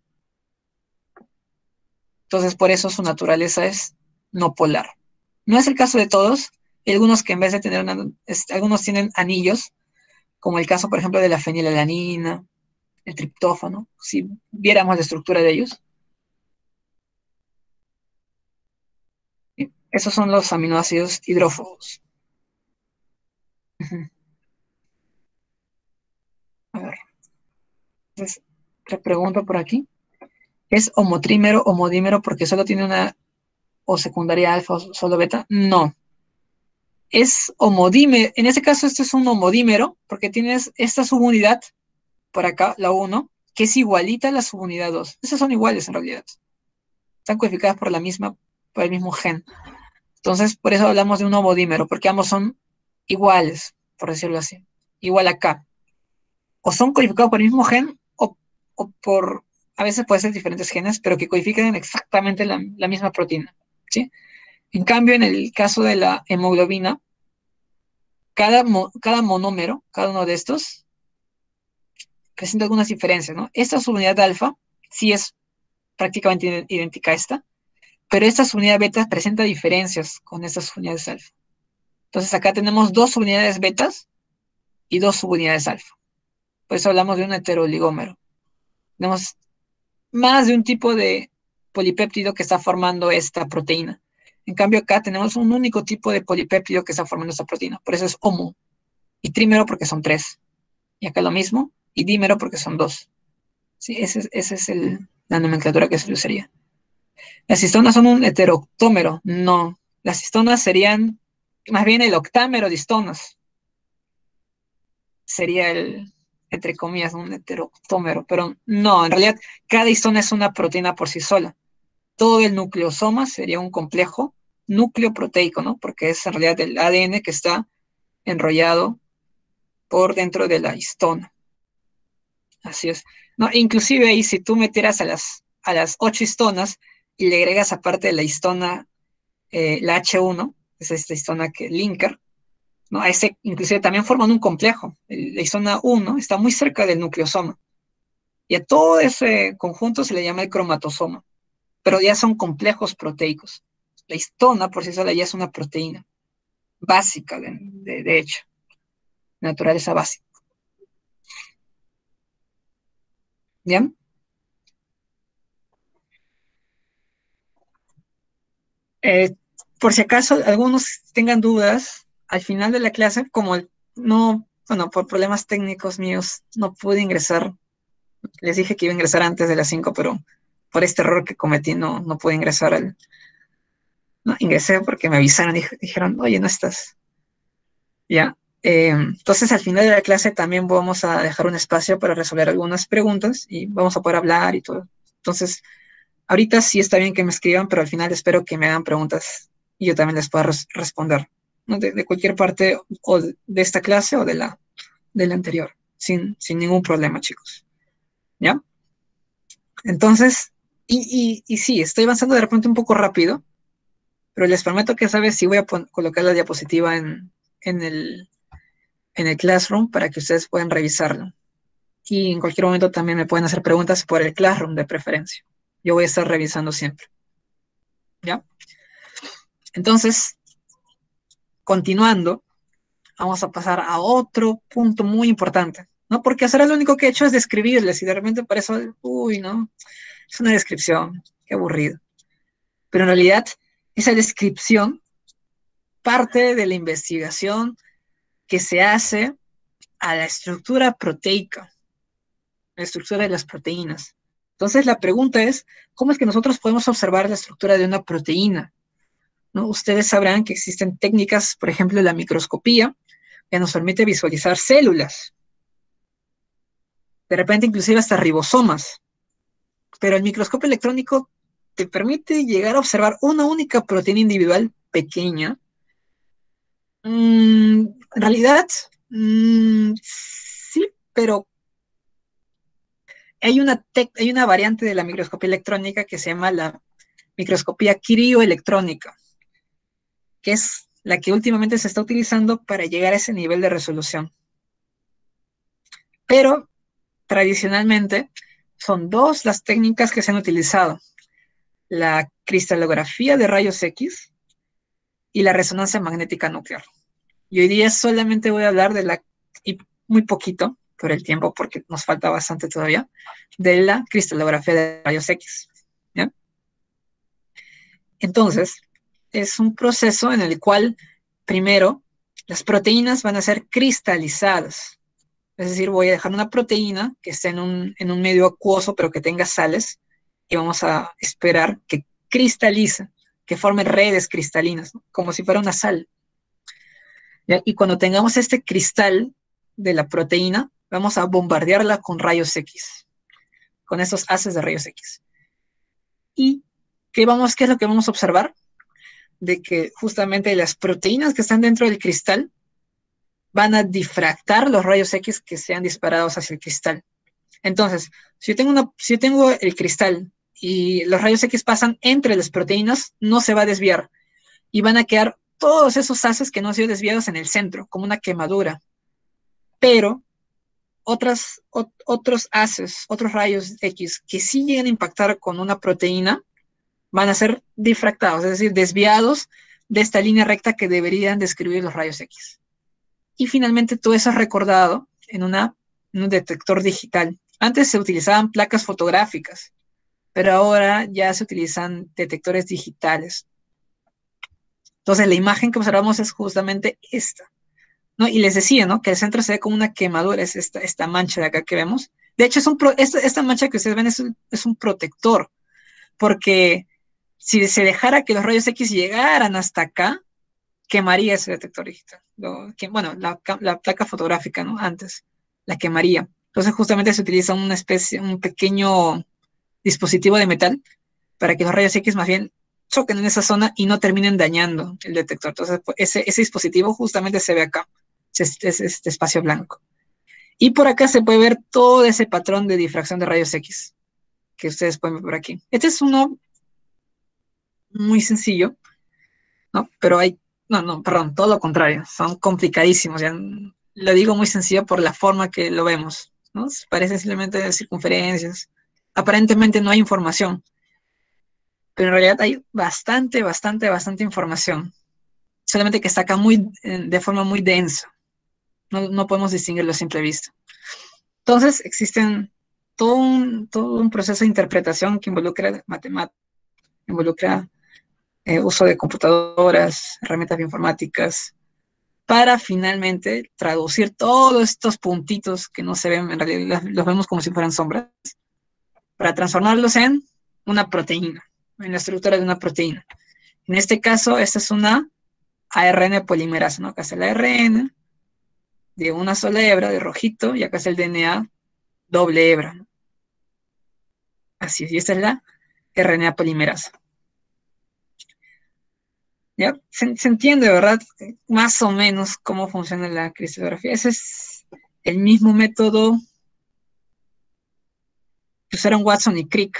Entonces, por eso su naturaleza es no polar. No es el caso de todos. Hay algunos que en vez de tener algunos tienen anillos, como el caso, por ejemplo, de la fenilalanina, el triptófano, si viéramos la estructura de ellos. ¿Sí? Esos son los aminoácidos hidrófobos. Ujú. A ver, entonces, te pregunto por aquí. ¿Es homotrímero, homodímero porque solo tiene una o secundaria alfa o solo beta? No. Es homodímero. En este caso, este es un homodímero porque tienes esta subunidad por acá, la 1, que es igualita a la subunidad 2. Esas son iguales en realidad. Están codificadas por el mismo gen. Entonces, por eso hablamos de un homodímero, porque ambos son iguales, por decirlo así. Igual acá. O son codificados por el mismo gen o por, a veces puede ser diferentes genes, pero que codifican exactamente la misma proteína. ¿Sí? En cambio, en el caso de la hemoglobina, cada monómero, cada uno de estos, presenta algunas diferencias, ¿no? Esta subunidad alfa sí es prácticamente idéntica a esta, pero esta subunidad beta presenta diferencias con estas subunidades alfa. Entonces acá tenemos dos subunidades betas y dos subunidades alfa. Por eso hablamos de un heteroligómero. Tenemos más de un tipo de polipéptido que está formando esta proteína. En cambio acá tenemos un único tipo de polipéptido que está formando esta proteína. Por eso es homo. Y trímero porque son tres. Y acá lo mismo. Y dímero porque son dos. Sí, esa es la nomenclatura que se usaría. Las histonas son un heteroctómero. No, las histonas serían más bien el octámero de histonas. Sería el, entre comillas, un heteroctómero. Pero no, en realidad cada histona es una proteína por sí sola. Todo el nucleosoma sería un complejo núcleo proteico, ¿no? Porque es en realidad el ADN que está enrollado por dentro de la histona. Así es. No, inclusive ahí si tú metieras a las 8 histonas y le agregas aparte de la histona, la H1, es esta histona que linker, ¿no? A ese inclusive también forman un complejo. La histona 1 está muy cerca del nucleosoma. Y a todo ese conjunto se le llama el cromatosoma. Pero ya son complejos proteicos. La histona por sí sola ya es una proteína básica, de hecho, naturaleza básica. ¿Bien? Eh, por si acaso algunos tengan dudas, al final de la clase, como no, bueno, por problemas técnicos míos, no pude ingresar. Les dije que iba a ingresar antes de las 5, pero por este error que cometí no pude ingresar no, ingresé porque me avisaron, dijeron, oye, no estás. Ya. Entonces, al final de la clase también vamos a dejar un espacio para resolver algunas preguntas y vamos a poder hablar y todo. Entonces, ahorita sí está bien que me escriban, pero al final espero que me hagan preguntas y yo también les pueda responder, ¿no? De cualquier parte o de esta clase o de la anterior, sin ningún problema, chicos. ¿Ya? Entonces, y sí, estoy avanzando de repente un poco rápido, pero les prometo que esa vez sí voy a colocar la diapositiva en el Classroom para que ustedes puedan revisarlo. Y en cualquier momento también me pueden hacer preguntas por el Classroom de preferencia. Yo voy a estar revisando siempre. ¿Ya? Entonces, continuando, vamos a pasar a otro punto muy importante, ¿no? Porque hacer lo único que he hecho es describirles y de repente para eso, uy, ¿no? Es una descripción, qué aburrido. Pero en realidad, esa descripción parte de la investigación que se hace a la estructura proteica, la estructura de las proteínas. Entonces, la pregunta es, ¿cómo es que nosotros podemos observar la estructura de una proteína? ¿No? Ustedes sabrán que existen técnicas, por ejemplo, la microscopía, que nos permite visualizar células, de repente inclusive hasta ribosomas, pero el microscopio electrónico te permite llegar a observar una única proteína individual pequeña. En realidad, sí, pero hay una variante de la microscopía electrónica que se llama la microscopía crioelectrónica, que es la que últimamente se está utilizando para llegar a ese nivel de resolución. Pero tradicionalmente son dos las técnicas que se han utilizado: la cristalografía de rayos X y la resonancia magnética nuclear. Y hoy día solamente voy a hablar y muy poquito por el tiempo, porque nos falta bastante todavía, de la cristalografía de rayos X. ¿Ya? Entonces, es un proceso en el cual, primero, las proteínas van a ser cristalizadas. Es decir, voy a dejar una proteína que esté en un medio acuoso, pero que tenga sales, y vamos a esperar que cristalice, que forme redes cristalinas, ¿no? Como si fuera una sal. ¿Ya? Y cuando tengamos este cristal de la proteína, vamos a bombardearla con rayos X, con esos haces de rayos X. ¿Y qué es lo que vamos a observar? De que justamente las proteínas que están dentro del cristal van a difractar los rayos X que sean disparados hacia el cristal. Entonces, si yo tengo el cristal y los rayos X pasan entre las proteínas, no se va a desviar y van a quedar todos esos haces que no han sido desviados en el centro, como una quemadura. Pero otros haces, otros rayos X que sí llegan a impactar con una proteína, van a ser difractados, es decir, desviados de esta línea recta que deberían describir los rayos X. Y finalmente todo eso es recordado en un detector digital. Antes se utilizaban placas fotográficas, pero ahora ya se utilizan detectores digitales. Entonces la imagen que observamos es justamente esta, ¿no? Y les decía, ¿no? Que el centro se ve como una quemadura, es esta mancha de acá que vemos. De hecho, esta mancha que ustedes ven es un protector, porque Si se dejara que los rayos X llegaran hasta acá, quemaría ese detector digital. Bueno, la placa fotográfica, ¿no? Antes, la quemaría. Entonces justamente se utiliza una especie, un pequeño dispositivo de metal para que los rayos X más bien choquen en esa zona y no terminen dañando el detector. Entonces, pues, ese dispositivo justamente se ve acá, es este espacio blanco. Y por acá se puede ver todo ese patrón de difracción de rayos X que ustedes pueden ver por aquí. Este es uno muy sencillo, ¿no? Pero perdón, todo lo contrario, son complicadísimos. Ya lo digo muy sencillo por la forma que lo vemos, ¿no? Parecen simplemente circunferencias. Aparentemente no hay información, pero en realidad hay bastante información. Solamente que está acá de forma muy densa. No podemos distinguirlo a simple vista. Entonces, existen todo un proceso de interpretación que involucra matemáticas, involucra uso de computadoras, herramientas informáticas, para finalmente traducir todos estos puntitos que no se ven, en realidad los vemos como si fueran sombras, para transformarlos en una proteína, en la estructura de una proteína. En este caso, esta es una ARN polimerasa, ¿no? Acá está el ARN de una sola hebra, de rojito, y acá está el DNA doble hebra, ¿no? Así es, y esta es la RNA polimerasa. ¿Ya? Se entiende, ¿verdad? Más o menos cómo funciona la cristalografía. Ese es el mismo método que usaron Watson y Crick.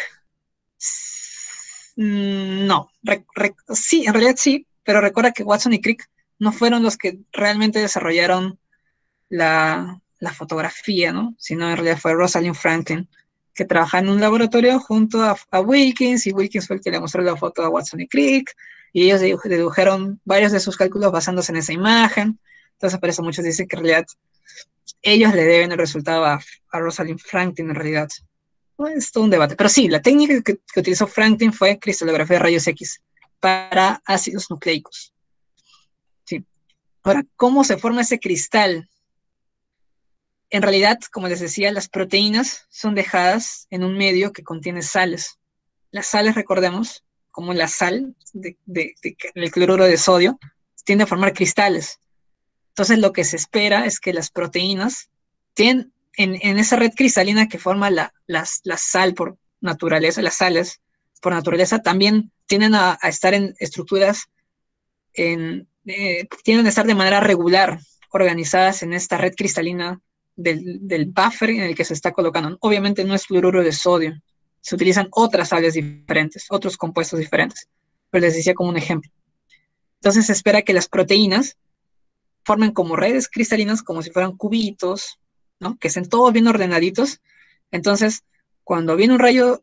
No, sí, en realidad sí, pero recuerda que Watson y Crick no fueron los que realmente desarrollaron la fotografía, ¿no? Sino en realidad fue Rosalind Franklin, que trabajaba en un laboratorio junto a Wilkins, y Wilkins fue el que le mostró la foto a Watson y Crick, y ellos dedujeron varios de sus cálculos basándose en esa imagen. Entonces, por eso muchos dicen que en realidad ellos le deben el resultado a Rosalind Franklin, en realidad. No, es todo un debate. Pero sí, la técnica que utilizó Franklin fue cristalografía de rayos X para ácidos nucleicos. Sí. Ahora, ¿cómo se forma ese cristal? En realidad, como les decía, las proteínas son dejadas en un medio que contiene sales. Las sales, recordemos, como la sal del cloruro de sodio, tiende a formar cristales. Entonces, lo que se espera es que las proteínas tienen en esa red cristalina que forma la sal por naturaleza, las sales por naturaleza, también tienden a estar en estructuras, tienden a estar de manera regular, organizadas en esta red cristalina del buffer en el que se está colocando. Obviamente no es fluoruro de sodio, se utilizan otras sales diferentes, otros compuestos diferentes, pero les decía como un ejemplo. Entonces se espera que las proteínas formen como redes cristalinas, como si fueran cubitos, ¿no? Que estén todos bien ordenaditos. Entonces, cuando viene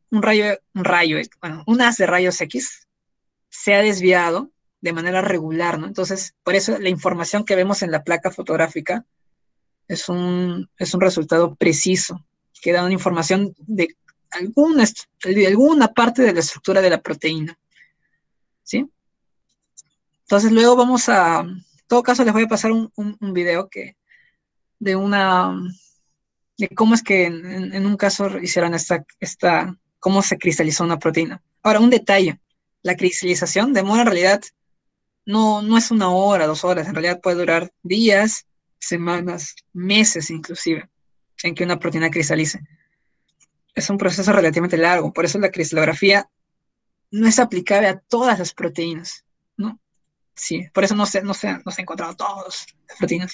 un haz de rayos X, se ha desviado de manera regular, ¿no? Entonces, por eso la información que vemos en la placa fotográfica es un resultado preciso, que da una información de alguna parte de la estructura de la proteína, ¿sí? Entonces, luego en todo caso, les voy a pasar un video de una, de cómo es que en un caso hicieron cómo se cristalizó una proteína. Ahora, un detalle, la cristalización demora en realidad, no es 1 hora, 2 horas, en realidad puede durar días, semanas, meses inclusive, en que una proteína cristalice. Es un proceso relativamente largo, por eso la cristalografía no es aplicable a todas las proteínas, ¿no? Sí, por eso no se han encontrado todas las proteínas.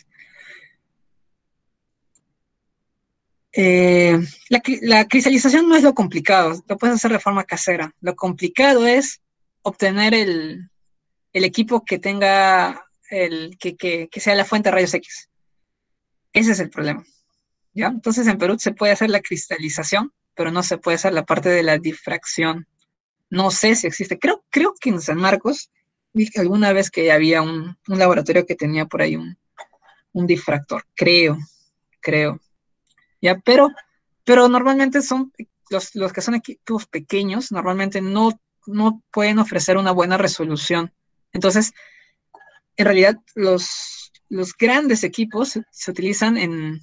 Eh, la cristalización no es lo complicado, lo puedes hacer de forma casera. Lo complicado es obtener el equipo que tenga que sea la fuente de rayos X. Ese es el problema, ¿ya? Entonces en Perú se puede hacer la cristalización, pero no se puede hacer la parte de la difracción. No sé si existe. Creo que en San Marcos vi alguna vez que había un laboratorio que tenía por ahí un difractor. Creo. ¿Ya? Pero normalmente son los que son equipos pequeños, normalmente no pueden ofrecer una buena resolución. Entonces, en realidad, los grandes equipos se utilizan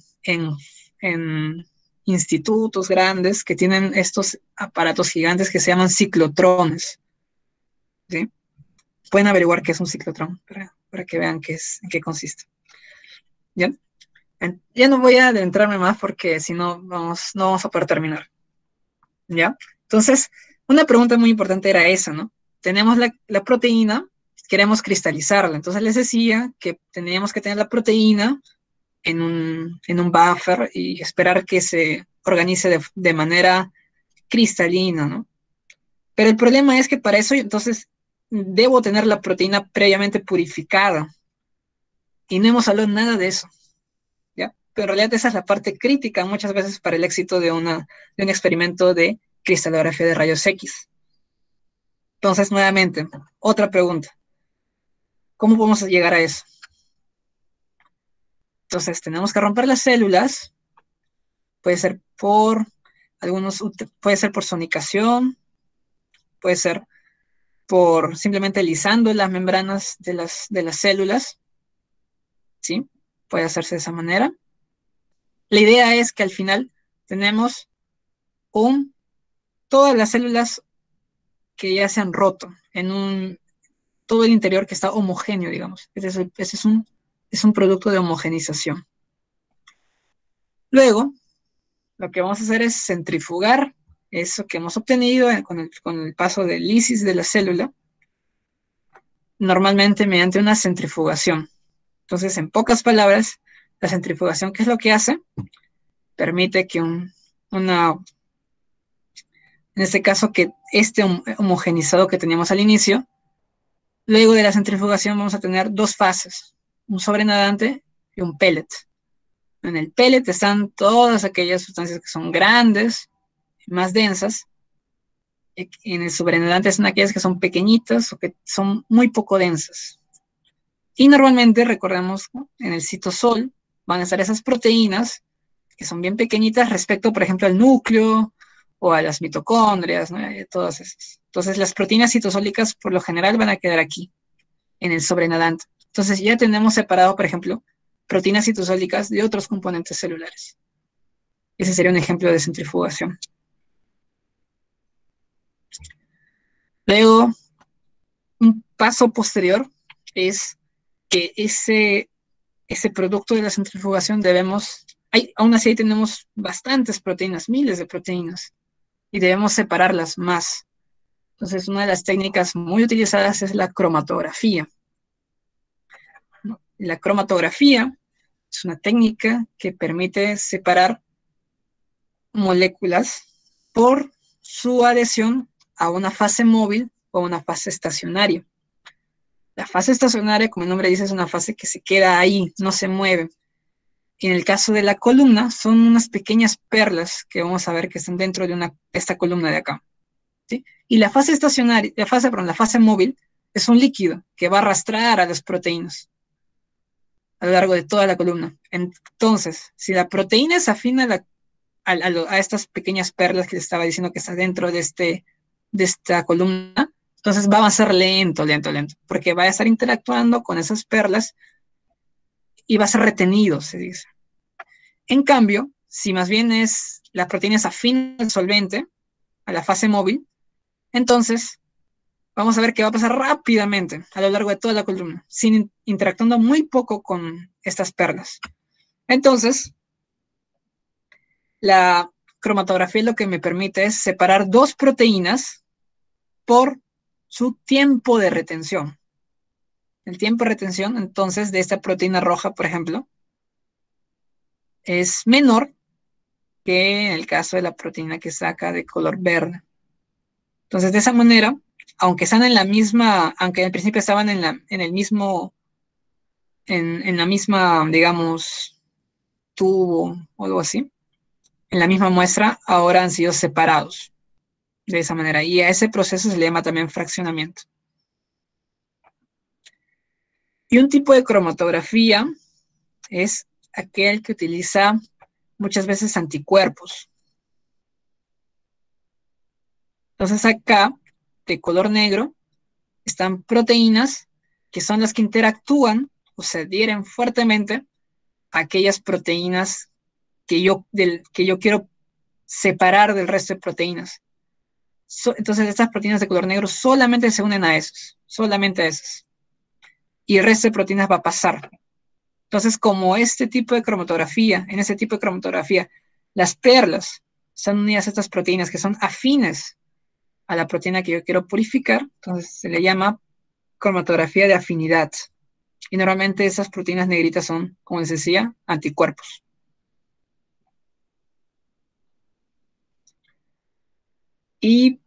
en institutos grandes que tienen estos aparatos gigantes que se llaman ciclotrones. ¿sí? Pueden averiguar qué es un ciclotrón para que vean en qué consiste. ¿Ya? Ya no voy a adentrarme más porque si no, no vamos a poder terminar. ¿Ya? Entonces, una pregunta muy importante era esa, ¿no? Tenemos la proteína, queremos cristalizarla. Entonces les decía que teníamos que tener la proteína en un buffer y esperar que se organice de manera cristalina, ¿no? Pero el problema es que para eso, entonces, debo tener la proteína previamente purificada. Y no hemos hablado nada de eso, ¿ya? Pero en realidad esa es la parte crítica muchas veces para el éxito de un experimento de cristalografía de rayos X. Entonces, nuevamente, otra pregunta. ¿Cómo podemos llegar a eso? Entonces, tenemos que romper las células. Puede ser puede ser por sonicación, puede ser por simplemente lisando las membranas de las células, ¿sí? Puede hacerse de esa manera. La idea es que al final tenemos todas las células que ya se han roto todo el interior que está homogéneo, digamos. Ese es un producto de homogenización. Luego, lo que vamos a hacer es centrifugar eso que hemos obtenido con el paso de lisis de la célula, normalmente mediante una centrifugación. Entonces, en pocas palabras, la centrifugación, ¿qué es lo que hace? Permite que en este caso, que este homogenizado que teníamos al inicio, luego de la centrifugación vamos a tener dos fases, un sobrenadante y un pellet. En el pellet están todas aquellas sustancias que son grandes, más densas. En el sobrenadante son aquellas que son pequeñitas o que son muy poco densas. Y normalmente, recordemos, ¿no?, en el citosol van a estar esas proteínas que son bien pequeñitas respecto, por ejemplo, al núcleo o a las mitocondrias, ¿no?, todas esas. Entonces, las proteínas citosólicas por lo general van a quedar aquí, en el sobrenadante. Entonces, ya tenemos separado, por ejemplo, proteínas citosólicas de otros componentes celulares. Ese sería un ejemplo de centrifugación. Luego, un paso posterior es que ese producto de la centrifugación aún así tenemos bastantes proteínas, miles de proteínas, y debemos separarlas más. Entonces, una de las técnicas muy utilizadas es la cromatografía. La cromatografía es una técnica que permite separar moléculas por su adhesión a una fase móvil o a una fase estacionaria. La fase estacionaria, como el nombre dice, es una fase que se queda ahí, no se mueve. En el caso de la columna, son unas pequeñas perlas que vamos a ver que están dentro de esta columna de acá, ¿sí? Y la fase estacionaria, la fase móvil, es un líquido que va a arrastrar a las proteínas a lo largo de toda la columna. Entonces, si la proteína es afín a estas pequeñas perlas que les estaba diciendo que está dentro de esta columna, entonces va a avanzar lento, lento, lento, porque va a estar interactuando con esas perlas y va a ser retenido, se dice. En cambio, si más bien la proteína es afín al solvente, a la fase móvil, entonces vamos a ver que va a pasar rápidamente a lo largo de toda la columna, interactuando muy poco con estas perlas. Entonces, la cromatografía lo que me permite es separar dos proteínas por su tiempo de retención. El tiempo de retención, entonces, de esta proteína roja, por ejemplo, es menor que en el caso de la proteína que saca de color verde. Entonces, de esa manera, aunque están aunque al principio estaban en la misma, digamos, tubo o algo así, en la misma muestra, ahora han sido separados de esa manera. Y a ese proceso se le llama también fraccionamiento. Y un tipo de cromatografía es aquel que utiliza muchas veces anticuerpos. Entonces acá, de color negro, están proteínas que son las que interactúan o se adhieren fuertemente a aquellas proteínas que yo quiero separar del resto de proteínas. Entonces estas proteínas de color negro solamente se unen a esos, solamente a esos. Y el resto de proteínas va a pasar. Entonces, como este tipo de cromatografía, en ese tipo de cromatografía, las perlas están unidas a estas proteínas que son afines a la proteína que yo quiero purificar, entonces se le llama cromatografía de afinidad. Y normalmente esas proteínas negritas son, como les decía, anticuerpos. Y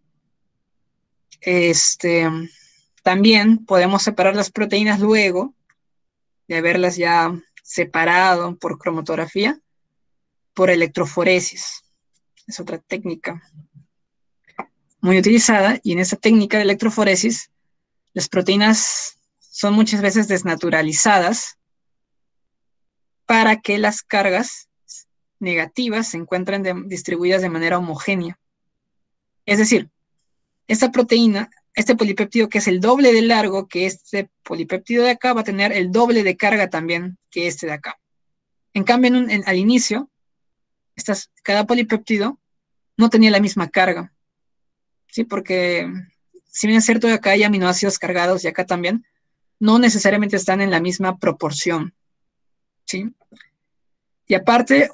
también podemos separar las proteínas luego de haberlas ya separado por cromatografía, por electroforesis. Es otra técnica muy utilizada, y en esta técnica de electroforesis las proteínas son muchas veces desnaturalizadas para que las cargas negativas se encuentren distribuidas de manera homogénea. Es decir, esta proteína, este polipéptido que es el doble de largo que este polipéptido de acá, va a tener el doble de carga también que este de acá. En cambio, al inicio, cada polipéptido no tenía la misma carga, ¿sí? Porque si bien es cierto que acá hay aminoácidos cargados y acá también, no necesariamente están en la misma proporción, ¿sí? Y aparte,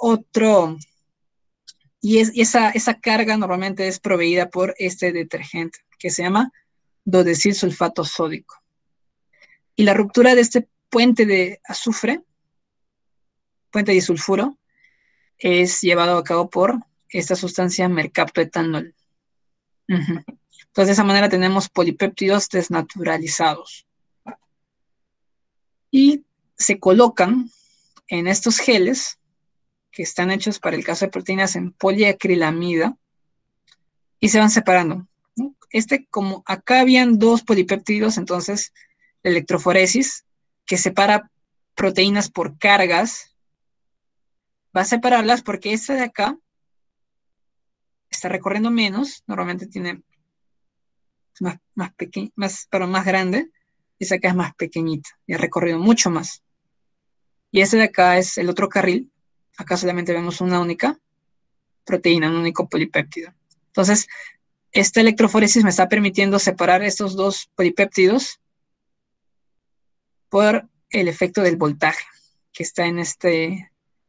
esa carga normalmente es proveída por este detergente, que se llama dodecil sulfato sódico. Y la ruptura de este puente de azufre, puente de disulfuro, es llevado a cabo por esta sustancia mercaptoetanol. Entonces, de esa manera tenemos polipéptidos desnaturalizados. Y se colocan en estos geles, que están hechos para el caso de proteínas en poliacrilamida, y se van separando, ¿no? Como acá habían dos polipéptidos, entonces la electroforesis, que separa proteínas por cargas, va a separarlas porque esta de acá está recorriendo menos, normalmente tiene más grande, y esa acá es más pequeñita, y ha recorrido mucho más. Y ese de acá es el otro carril, acá solamente vemos una única proteína, un único polipéptido. Entonces, esta electroforesis me está permitiendo separar estos dos polipéptidos por el efecto del voltaje que está en este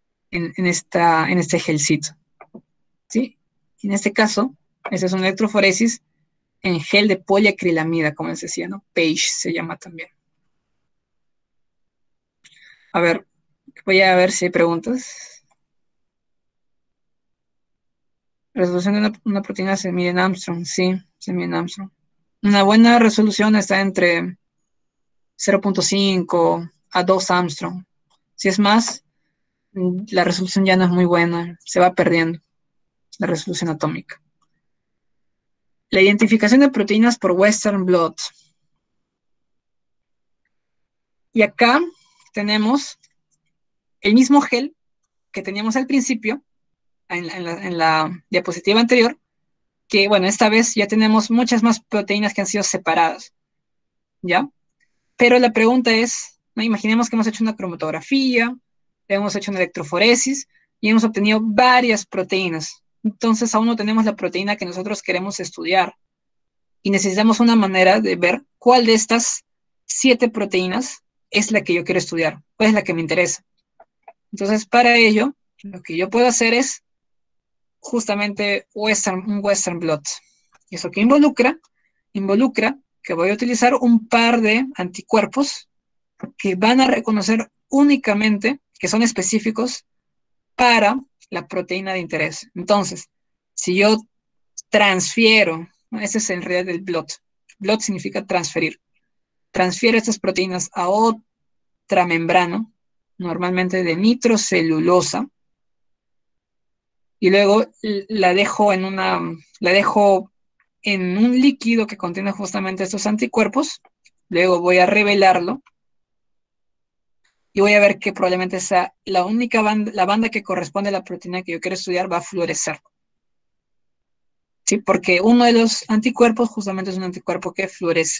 gelcito, ¿sí? En este caso, esta es una electroforesis en gel de poliacrilamida, como les decía, ¿no? PAGE se llama también. A ver, voy a ver si hay preguntas. Resolución de una proteína se mide en Armstrong, sí, se mide en Armstrong. Una buena resolución está entre 0.5 a 2 Armstrong. Si es más, la resolución ya no es muy buena, se va perdiendo la resolución atómica. La identificación de proteínas por Western blot. Y acá tenemos el mismo gel que teníamos al principio, en la diapositiva anterior, que bueno, esta vez ya tenemos muchas más proteínas que han sido separadas, ¿ya? Pero la pregunta es, ¿no? Imaginemos que hemos hecho una cromatografía, hemos hecho una electroforesis y hemos obtenido varias proteínas. Entonces aún no tenemos la proteína que nosotros queremos estudiar. Y necesitamos una manera de ver cuál de estas 7 proteínas es la que yo quiero estudiar, cuál es la que me interesa. Entonces, para ello, lo que yo puedo hacer es justamente un Western blot. ¿Y eso qué involucra? Involucra que voy a utilizar un par de anticuerpos que van a reconocer únicamente, que son específicos para la proteína de interés. Entonces, si yo transfiero, ¿no? Ese es el realidad del blot. Blot significa transferir. Transfiero estas proteínas a otra membrana, normalmente de nitrocelulosa, y luego la dejo en un líquido que contiene justamente estos anticuerpos. Luego voy a revelarlo y voy a ver que probablemente sea la única banda, la banda que corresponde a la proteína que yo quiero estudiar va a fluorescer. ¿Sí? Porque uno de los anticuerpos justamente es un anticuerpo que fluoresce.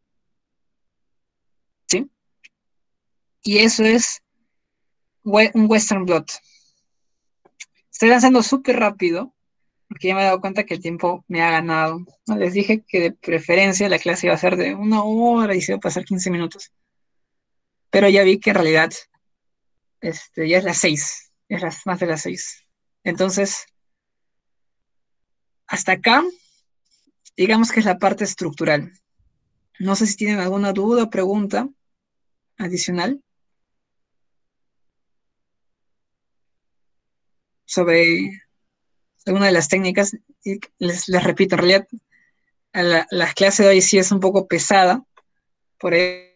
¿Sí? Y eso es un Western blot. Estoy lanzando súper rápido, porque ya me he dado cuenta que el tiempo me ha ganado. ¿No? Les dije que de preferencia la clase iba a ser de 1 hora y se iba a pasar 15 minutos, pero ya vi que en realidad ya es las 6, más de las 6. Entonces, hasta acá, digamos que es la parte estructural. No sé si tienen alguna duda o pregunta adicional sobre alguna de las técnicas. Y les repito, en realidad la clase de hoy sí es un poco pesada por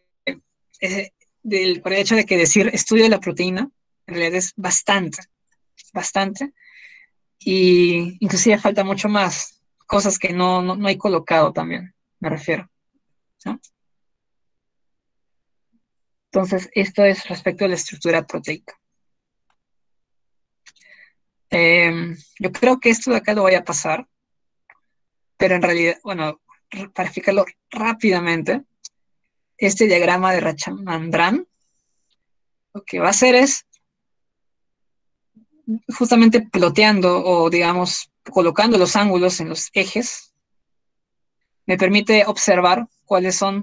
por el hecho de que decir estudio de la proteína en realidad es bastante, bastante, y inclusive falta mucho más, cosas que no hay colocado también, me refiero, ¿no? Entonces, esto es respecto a la estructura proteica. Yo creo que esto de acá lo voy a pasar, pero en realidad, bueno, para explicarlo rápidamente, este diagrama de Rachamandrán lo que va a hacer es justamente ploteando o, digamos, colocando los ángulos en los ejes, me permite observar cuáles son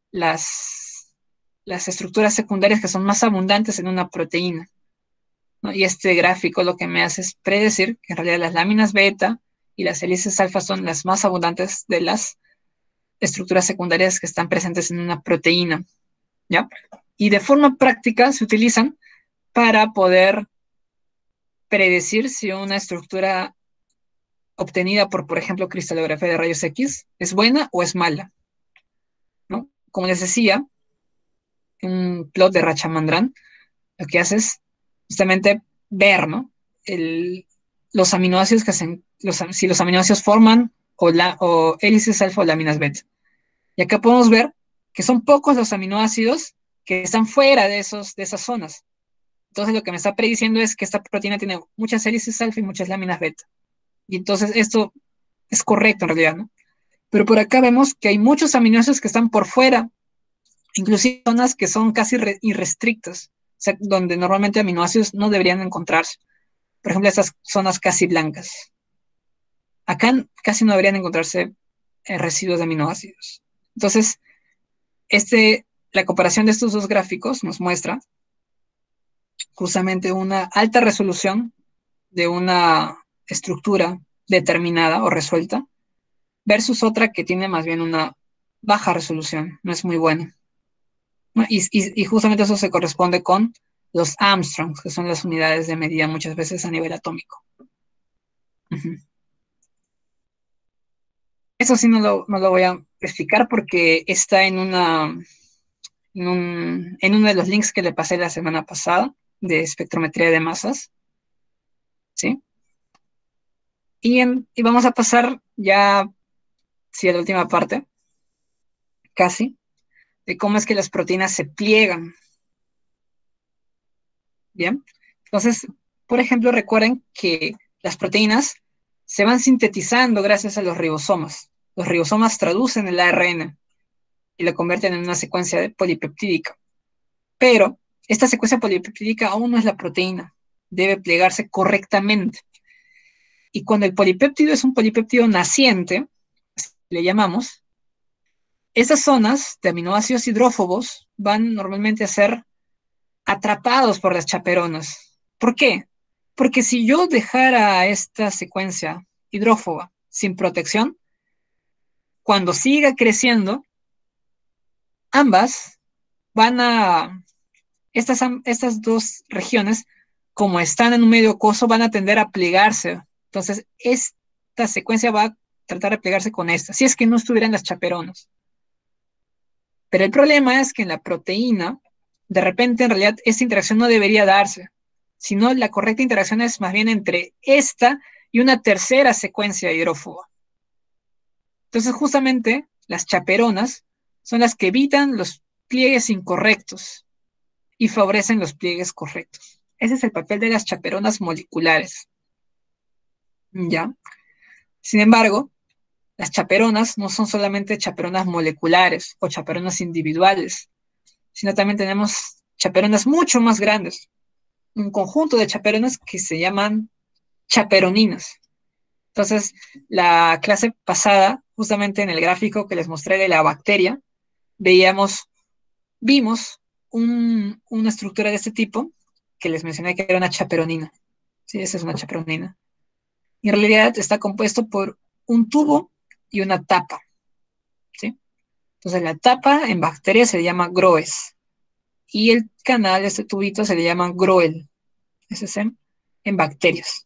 las estructuras secundarias que son más abundantes en una proteína, ¿no? Y este gráfico lo que me hace es predecir que en realidad las láminas beta y las hélices alfa son las más abundantes de las estructuras secundarias que están presentes en una proteína, ¿ya? Y de forma práctica se utilizan para poder predecir si una estructura obtenida por ejemplo, cristalografía de rayos X es buena o es mala, ¿no? Como les decía, un plot de Rachamandrán lo que hace es justamente ver, ¿no? Los aminoácidos que hacen, si los aminoácidos forman o hélices alfa o láminas beta. Y acá podemos ver que son pocos los aminoácidos que están fuera de esas zonas. Entonces lo que me está prediciendo es que esta proteína tiene muchas hélices alfa y muchas láminas beta. Y entonces esto es correcto en realidad, ¿no? Pero por acá vemos que hay muchos aminoácidos que están por fuera, inclusive zonas que son casi irrestrictas, o sea, donde normalmente aminoácidos no deberían encontrarse. Por ejemplo, estas zonas casi blancas. Acá casi no deberían encontrarse residuos de aminoácidos. Entonces, la comparación de estos dos gráficos nos muestra justamente una alta resolución de una estructura determinada o resuelta versus otra que tiene más bien una baja resolución, no es muy buena, ¿no? Y justamente eso se corresponde con los Armstrongs, que son las unidades de medida muchas veces a nivel atómico. Uh-huh. Eso sí no lo voy a explicar porque está en uno de los links que le pasé la semana pasada de espectrometría de masas, ¿sí? Y vamos a pasar ya, sí, a la última parte, casi, de cómo es que las proteínas se pliegan, ¿bien? Entonces, por ejemplo, recuerden que las proteínas se van sintetizando gracias a los ribosomas. Los ribosomas traducen el ARN y lo convierten en una secuencia polipeptídica. Pero esta secuencia polipeptídica aún no es la proteína, debe plegarse correctamente. Y cuando el polipéptido es un polipéptido naciente, le llamamos, esas zonas de aminoácidos hidrófobos van normalmente a ser atrapados por las chaperonas. ¿Por qué? Porque si yo dejara esta secuencia hidrófoba sin protección, cuando siga creciendo, ambas van a, estas dos regiones, como están en un medio acuoso, van a tender a plegarse. Entonces, esta secuencia va a tratar de plegarse con esta, si es que no estuvieran las chaperonas. Pero el problema es que en la proteína, de repente, en realidad, esta interacción no debería darse, sino la correcta interacción es más bien entre esta y una tercera secuencia hidrófoba. Entonces, justamente, las chaperonas son las que evitan los pliegues incorrectos y favorecen los pliegues correctos. Ese es el papel de las chaperonas moleculares. ¿Ya? Sin embargo, las chaperonas no son solamente chaperonas moleculares o chaperonas individuales, sino también tenemos chaperonas mucho más grandes, un conjunto de chaperonas que se llaman chaperoninas. Entonces, la clase pasada, justamente en el gráfico que les mostré de la bacteria, vimos una estructura de este tipo que les mencioné que era una chaperonina. Sí, esa es una chaperonina. Y en realidad está compuesto por un tubo y una tapa. ¿Sí? Entonces, la tapa en bacterias se le llama Groes y el canal, este tubito, se le llama Groel. Ese es en bacterias.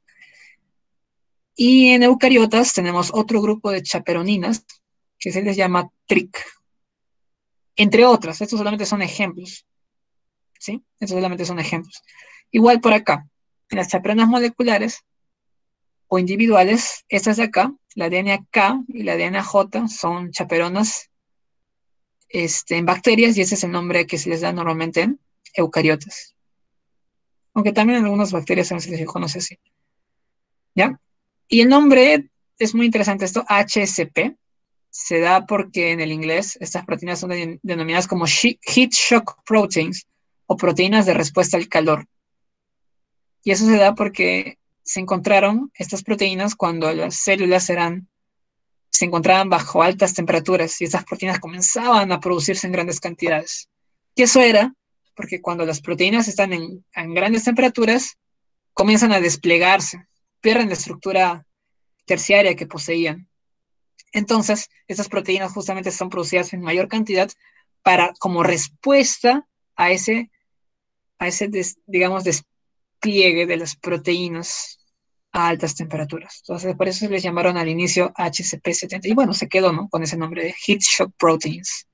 Y en eucariotas tenemos otro grupo de chaperoninas que se les llama TRIC, entre otras. Estos solamente son ejemplos, ¿sí? Estos solamente son ejemplos. Igual por acá, en las chaperonas moleculares o individuales, estas de acá, la DNA K y la DNA J, son chaperonas en bacterias y ese es el nombre que se les da normalmente en eucariotas. Aunque también en algunas bacterias también se les conoce así. ¿Ya? Y el nombre es muy interesante esto, HSP, se da porque en el inglés estas proteínas son denominadas como heat shock proteins o proteínas de respuesta al calor. Y eso se da porque se encontraron estas proteínas cuando las células se encontraban bajo altas temperaturas y estas proteínas comenzaban a producirse en grandes cantidades. Y eso era porque cuando las proteínas están en grandes temperaturas, comienzan a desplegarse, pierden la estructura terciaria que poseían. Entonces, estas proteínas justamente son producidas en mayor cantidad como respuesta a ese digamos, despliegue de las proteínas a altas temperaturas. Entonces, por eso se les llamaron al inicio HCP70. Y bueno, se quedó, ¿no? Con ese nombre de Heat Shock Proteins.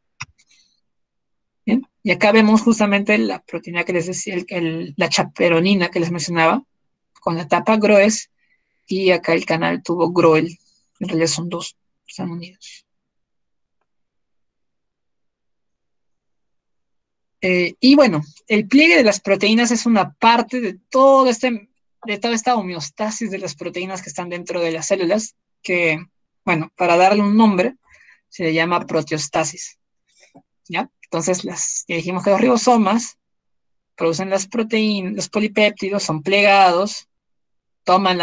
¿Bien? Y acá vemos justamente la proteína que les decía, la chaperonina que les mencionaba, con la tapa Groes, y acá el canal tuvo Groel. En realidad son dos, están unidos. Y bueno, el pliegue de las proteínas es una parte de toda esta homeostasis de las proteínas que están dentro de las células, que, bueno, para darle un nombre, se le llama proteostasis. ¿Ya? Entonces, ya dijimos que los ribosomas producen las proteínas, los polipéptidos son plegados, toman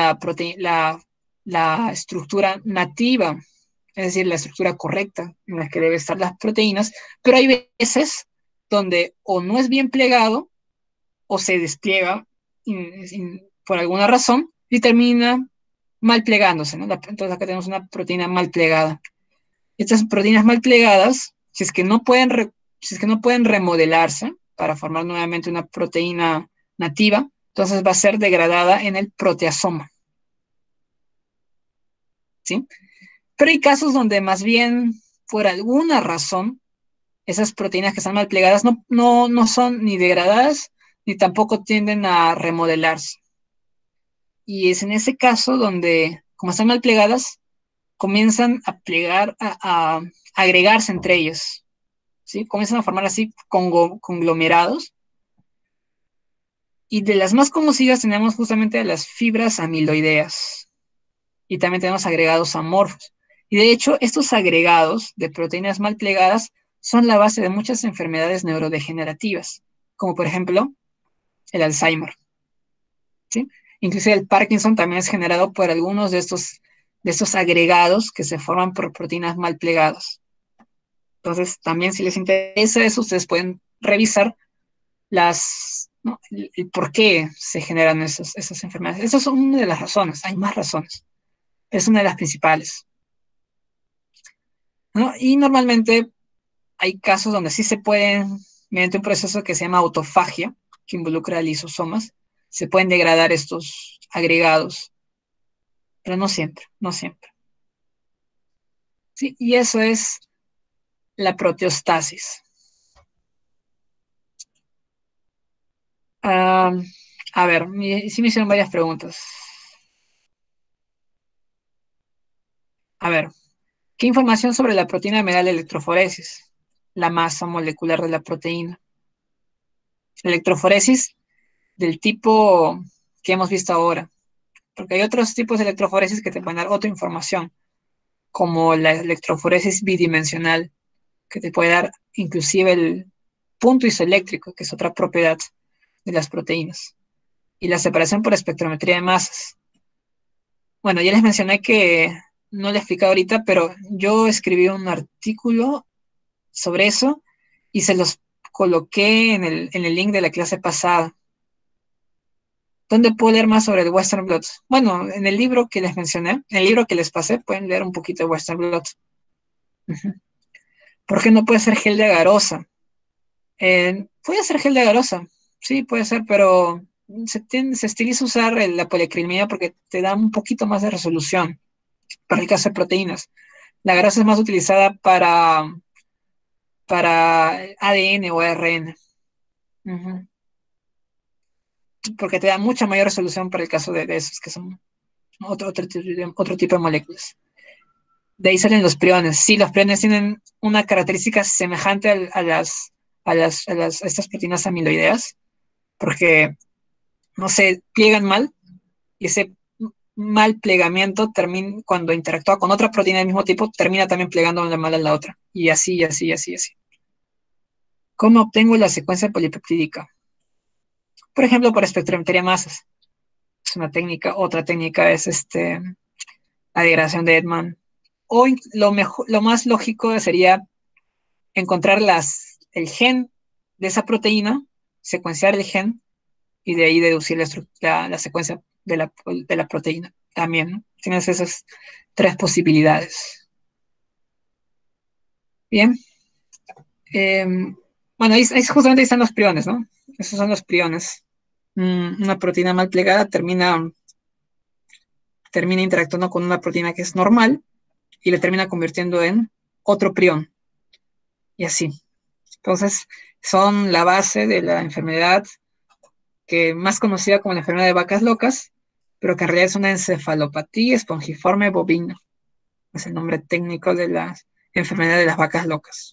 la estructura nativa, es decir, la estructura correcta en la que deben estar las proteínas, pero hay veces donde o no es bien plegado o se despliega por alguna razón y termina mal plegándose, ¿no? Entonces acá tenemos una proteína mal plegada. Estas proteínas mal plegadas, si es que no pueden remodelarse para formar nuevamente una proteína nativa, entonces va a ser degradada en el proteasoma, ¿sí? Pero hay casos donde más bien, por alguna razón, esas proteínas que están mal plegadas no son ni degradadas ni tampoco tienden a remodelarse. Y es en ese caso donde, como están mal plegadas, comienzan a plegar, a agregarse entre ellos, ¿sí? Comienzan a formar así conglomerados. Y de las más conocidas tenemos justamente las fibras amiloideas. Y también tenemos agregados amorfos. Y de hecho, estos agregados de proteínas mal plegadas son la base de muchas enfermedades neurodegenerativas, como por ejemplo el Alzheimer, ¿sí? Inclusive el Parkinson también es generado por algunos de estos agregados que se forman por proteínas mal plegadas. Entonces, también si les interesa eso, ustedes pueden revisar ¿no? el por qué se generan esas enfermedades. Esas son una de las razones, hay más razones. Es una de las principales, ¿no? Y normalmente hay casos donde sí se pueden, mediante un proceso que se llama autofagia, que involucra lisosomas, se pueden degradar estos agregados, pero no siempre, no siempre. ¿Sí? Y eso es la proteostasis. Ah, a ver, sí me hicieron varias preguntas. A ver, ¿qué información sobre la proteína me da la electroforesis? La masa molecular de la proteína. La electroforesis del tipo que hemos visto ahora, porque hay otros tipos de electroforesis que te pueden dar otra información, como la electroforesis bidimensional, que te puede dar inclusive el punto isoeléctrico, que es otra propiedad de las proteínas, y la separación por espectrometría de masas. Bueno, ya les mencioné que no le he explicado ahorita, pero yo escribí un artículo sobre eso y se los coloqué en el link de la clase pasada. ¿Dónde puedo leer más sobre el Western Blot? Bueno, en el libro que les mencioné, en el libro que les pasé, pueden leer un poquito de Western Blot. Ujú. ¿Por qué no puede ser gel de agarosa? Puede ser gel de agarosa, sí, puede ser, pero se estiliza usar la poliacrilamida porque te da un poquito más de resolución para el caso de proteínas. La grasa es más utilizada para ADN o ARN, ujú, porque te da mucha mayor resolución para el caso de esos, que son otro tipo de moléculas. De ahí salen los priones. Sí, los priones tienen una característica semejante a estas proteínas amiloideas, porque no se pliegan mal y ese mal plegamiento termina, cuando interactúa con otra proteína del mismo tipo, termina también plegando la mal a la otra. Y así, y así, y así, y así. ¿Cómo obtengo la secuencia polipeptídica? Por ejemplo, por espectrometría de masas. Es una técnica. Otra técnica es la degradación de Edman. O lo más lógico sería encontrar el gen de esa proteína, secuenciar el gen y de ahí deducir la secuencia de la proteína. También, ¿no? Tienes esas tres posibilidades. Bien. Eh, bueno, justamente ahí están los priones, ¿no? Esos son los priones. Una proteína mal plegada termina interactuando con una proteína que es normal y le termina convirtiendo en otro prión. Y así. Entonces, son la base de la enfermedad que más conocida como la enfermedad de vacas locas, pero que en realidad es una encefalopatía espongiforme bovina. Es el nombre técnico de la enfermedad de las vacas locas.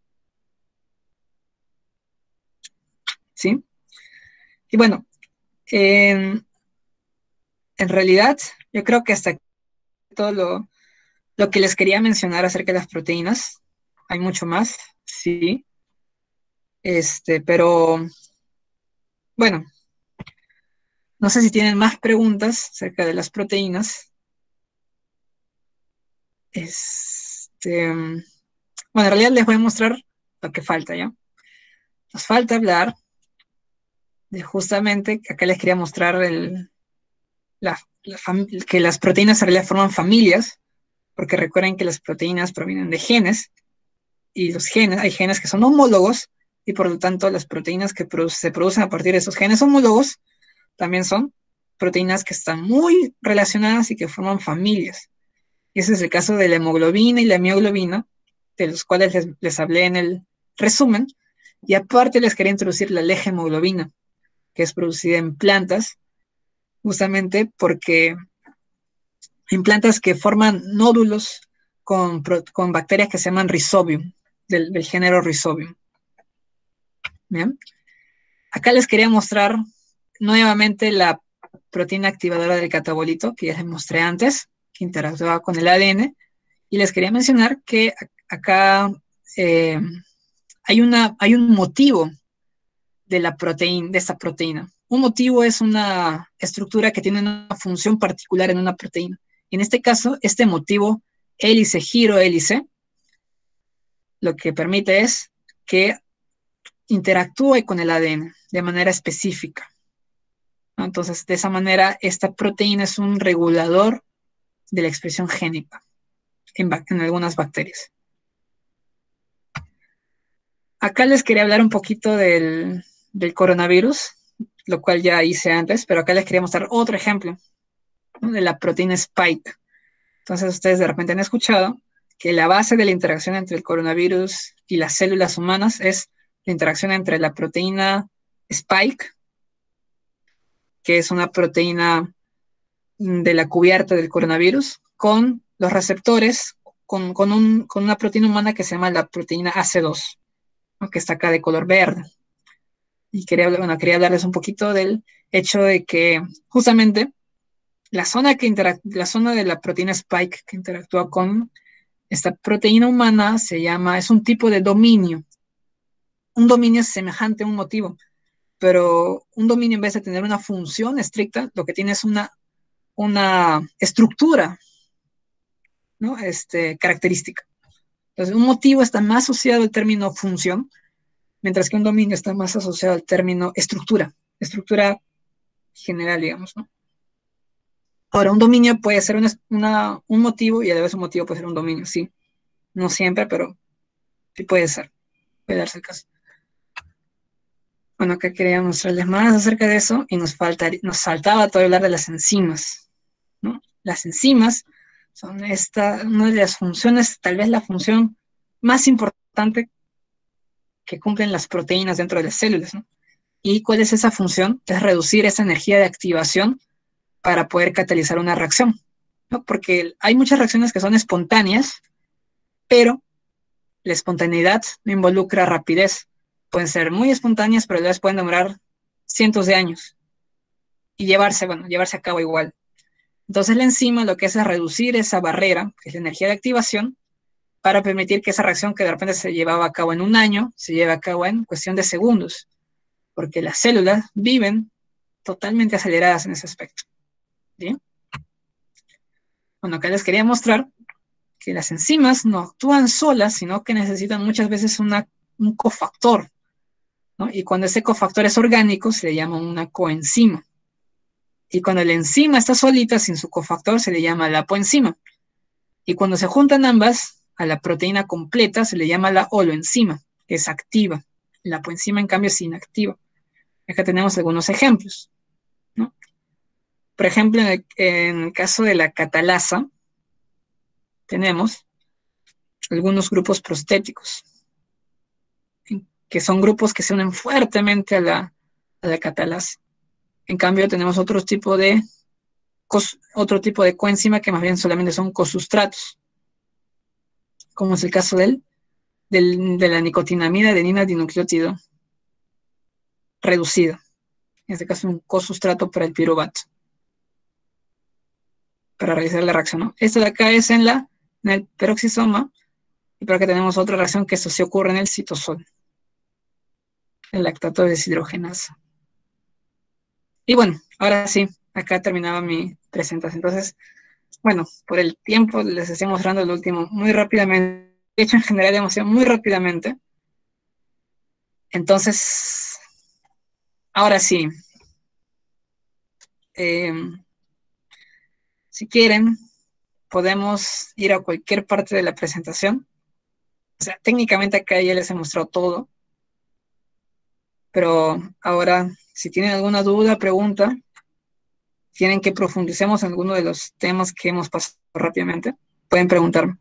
¿Sí? Y bueno, en realidad, yo creo que hasta todo lo que les quería mencionar acerca de las proteínas, hay mucho más, sí, pero bueno, no sé si tienen más preguntas acerca de las proteínas. Bueno, en realidad les voy a mostrar lo que falta, ¿ya? Nos falta hablar de justamente, acá les quería mostrar que las proteínas en realidad forman familias, porque recuerden que las proteínas provienen de genes, y hay genes que son homólogos, y por lo tanto las proteínas que se producen a partir de esos genes homólogos también son proteínas que están muy relacionadas y que forman familias. Y ese es el caso de la hemoglobina y la mioglobina, de los cuales les hablé en el resumen, y aparte les quería introducir la legemoglobina, que es producida en plantas, justamente porque en plantas que forman nódulos con bacterias que se llaman Rhizobium, del género Rhizobium. ¿Bien? Acá les quería mostrar nuevamente la proteína activadora del catabolito, que ya les mostré antes, que interactuaba con el ADN, y les quería mencionar que acá eh, hay un motivo de esta proteína. Un motivo es una estructura que tiene una función particular en una proteína. En este caso, este motivo hélice, giro hélice, lo que permite es que interactúe con el ADN de manera específica. Entonces, de esa manera, esta proteína es un regulador de la expresión génica en algunas bacterias. Acá les quería hablar un poquito del coronavirus, lo cual ya hice antes, pero acá les quería mostrar otro ejemplo, ¿no? De la proteína Spike. Entonces, ustedes de repente han escuchado que la base de la interacción entre el coronavirus y las células humanas es la interacción entre la proteína Spike, que es una proteína de la cubierta del coronavirus, con los receptores, con una proteína humana que se llama la proteína AC2, ¿no? Que está acá de color verde. Y quería hablarles un poquito del hecho de que justamente la zona de la proteína Spike que interactúa con esta proteína humana es un tipo de dominio. Un dominio es semejante a un motivo, pero un dominio en vez de tener una función estricta, lo que tiene es una estructura, ¿no? Característica. Entonces, un motivo está más asociado al término función, mientras que un dominio está más asociado al término estructura general, digamos, ¿no? Ahora, un dominio puede ser un motivo y a la vez un motivo puede ser un dominio, sí. No siempre, pero sí puede ser, puede darse el caso. Bueno, acá quería mostrarles más acerca de eso y nos faltaba todavía hablar de las enzimas, ¿no? Las enzimas son una de las funciones, tal vez la función más importante que cumplen las proteínas dentro de las células, ¿no? ¿Y cuál es esa función? Es reducir esa energía de activación para poder catalizar una reacción, ¿no? Porque hay muchas reacciones que son espontáneas, pero la espontaneidad no involucra rapidez. Pueden ser muy espontáneas, pero a veces pueden demorar cientos de años y llevarse a cabo igual. Entonces la enzima lo que hace es reducir esa barrera, que es la energía de activación, para permitir que esa reacción que de repente se llevaba a cabo en un año, se lleve a cabo en cuestión de segundos, porque las células viven totalmente aceleradas en ese aspecto. ¿Bien? Bueno, acá les quería mostrar que las enzimas no actúan solas, sino que necesitan muchas veces un cofactor, ¿no? Y cuando ese cofactor es orgánico, se le llama una coenzima. Y cuando la enzima está solita, sin su cofactor, se le llama la apoenzima. Y cuando se juntan ambas, a la proteína completa se le llama la holoenzima, que es activa. La apoenzima, en cambio, es inactiva. Acá tenemos algunos ejemplos, ¿no? Por ejemplo, en el caso de la catalasa, tenemos algunos grupos prostéticos, que son grupos que se unen fuertemente a la catalasa. En cambio, tenemos otro tipo de coenzima que más bien solamente son cosustratos, como es el caso de la nicotinamida adenina dinucleótido reducida. En este caso, un cosustrato para el piruvato, para realizar la reacción, ¿no? Esto de acá es en el peroxisoma, y por acá tenemos otra reacción que esto sí ocurre en el citosol, el lactato de deshidrogenasa. Y bueno, ahora sí, acá terminaba mi presentación. Entonces, bueno, por el tiempo les estoy mostrando el último muy rápidamente. De hecho, en general, emoción muy rápidamente. Entonces, ahora sí, eh, si quieren, podemos ir a cualquier parte de la presentación. O sea, técnicamente acá ya les he mostrado todo, pero ahora, si tienen alguna duda, pregunta, tienen que profundicemos en alguno de los temas que hemos pasado rápidamente, pueden preguntarme.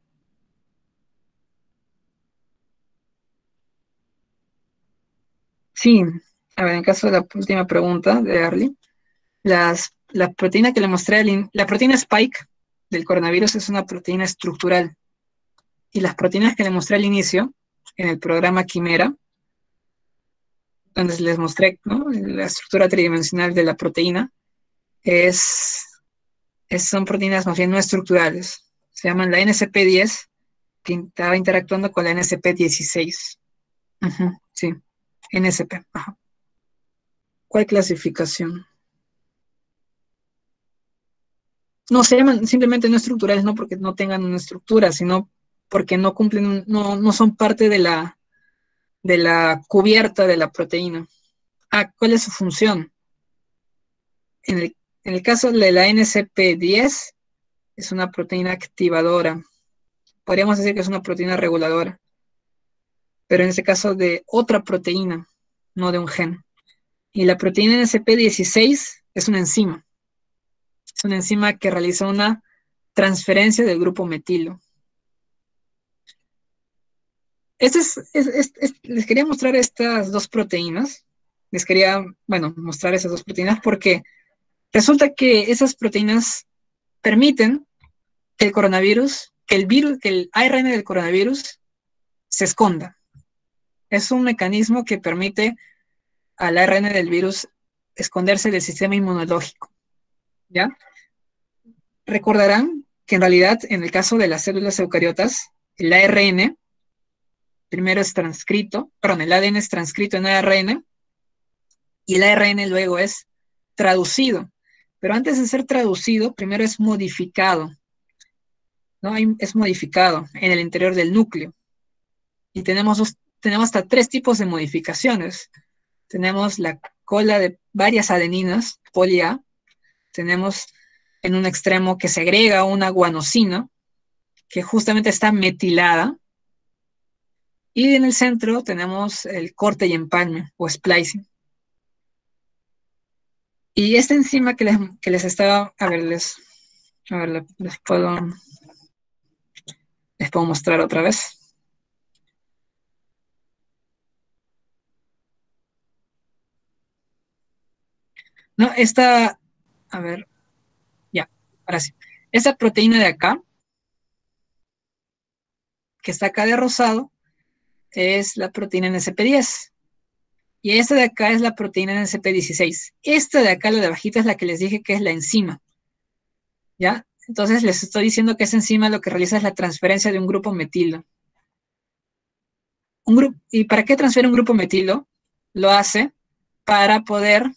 Sí, a ver, en caso de la última pregunta de Arlie, la proteína que le mostré, la proteína Spike del coronavirus es una proteína estructural, y las proteínas que le mostré al inicio, en el programa Quimera, donde les mostré, ¿no?, la estructura tridimensional de la proteína, son proteínas más bien no estructurales. Se llaman la NCP10, que estaba interactuando con la NCP16. Sí, NCP. Ajá. ¿Cuál clasificación? No, se llaman simplemente no estructurales, no porque no tengan una estructura, sino porque no cumplen, no son parte de la cubierta de la proteína. Ah, ¿cuál es su función? En el caso de la NCP10, es una proteína activadora. Podríamos decir que es una proteína reguladora, pero en este caso de otra proteína, no de un gen. Y la proteína NCP16 es una enzima. Es una enzima que realiza una transferencia del grupo metilo. Les quería mostrar estas dos proteínas. Les quería, bueno, mostrar esas dos proteínas porque resulta que esas proteínas permiten que el coronavirus, que el ARN del coronavirus se esconda. Es un mecanismo que permite al ARN del virus esconderse del sistema inmunológico, ¿ya? Recordarán que en realidad, en el caso de las células eucariotas, el ARN primero es transcrito, perdón, el ADN es transcrito en ARN y el ARN luego es traducido Pero antes de ser traducido, primero es modificado, ¿no? Es modificado en el interior del núcleo. Y tenemos hasta 3 tipos de modificaciones. Tenemos la cola de varias adeninas, poli A. Tenemos en un extremo que se agrega una guanosina, que justamente está metilada. Y en el centro tenemos el corte y empalme, o splicing. Y esta enzima que les estaba, a ver, les puedo mostrar otra vez. No, a ver, ya, ahora sí. Esa proteína de acá, que está acá de rosado, es la proteína NSP10. Y esta de acá es la proteína NSP16. Esta de acá, la de bajita, es la que les dije que es la enzima. ¿Ya? Entonces les estoy diciendo que esa enzima lo que realiza es la transferencia de un grupo metilo. ¿Y para qué transfiere un grupo metilo? Lo hace para poder,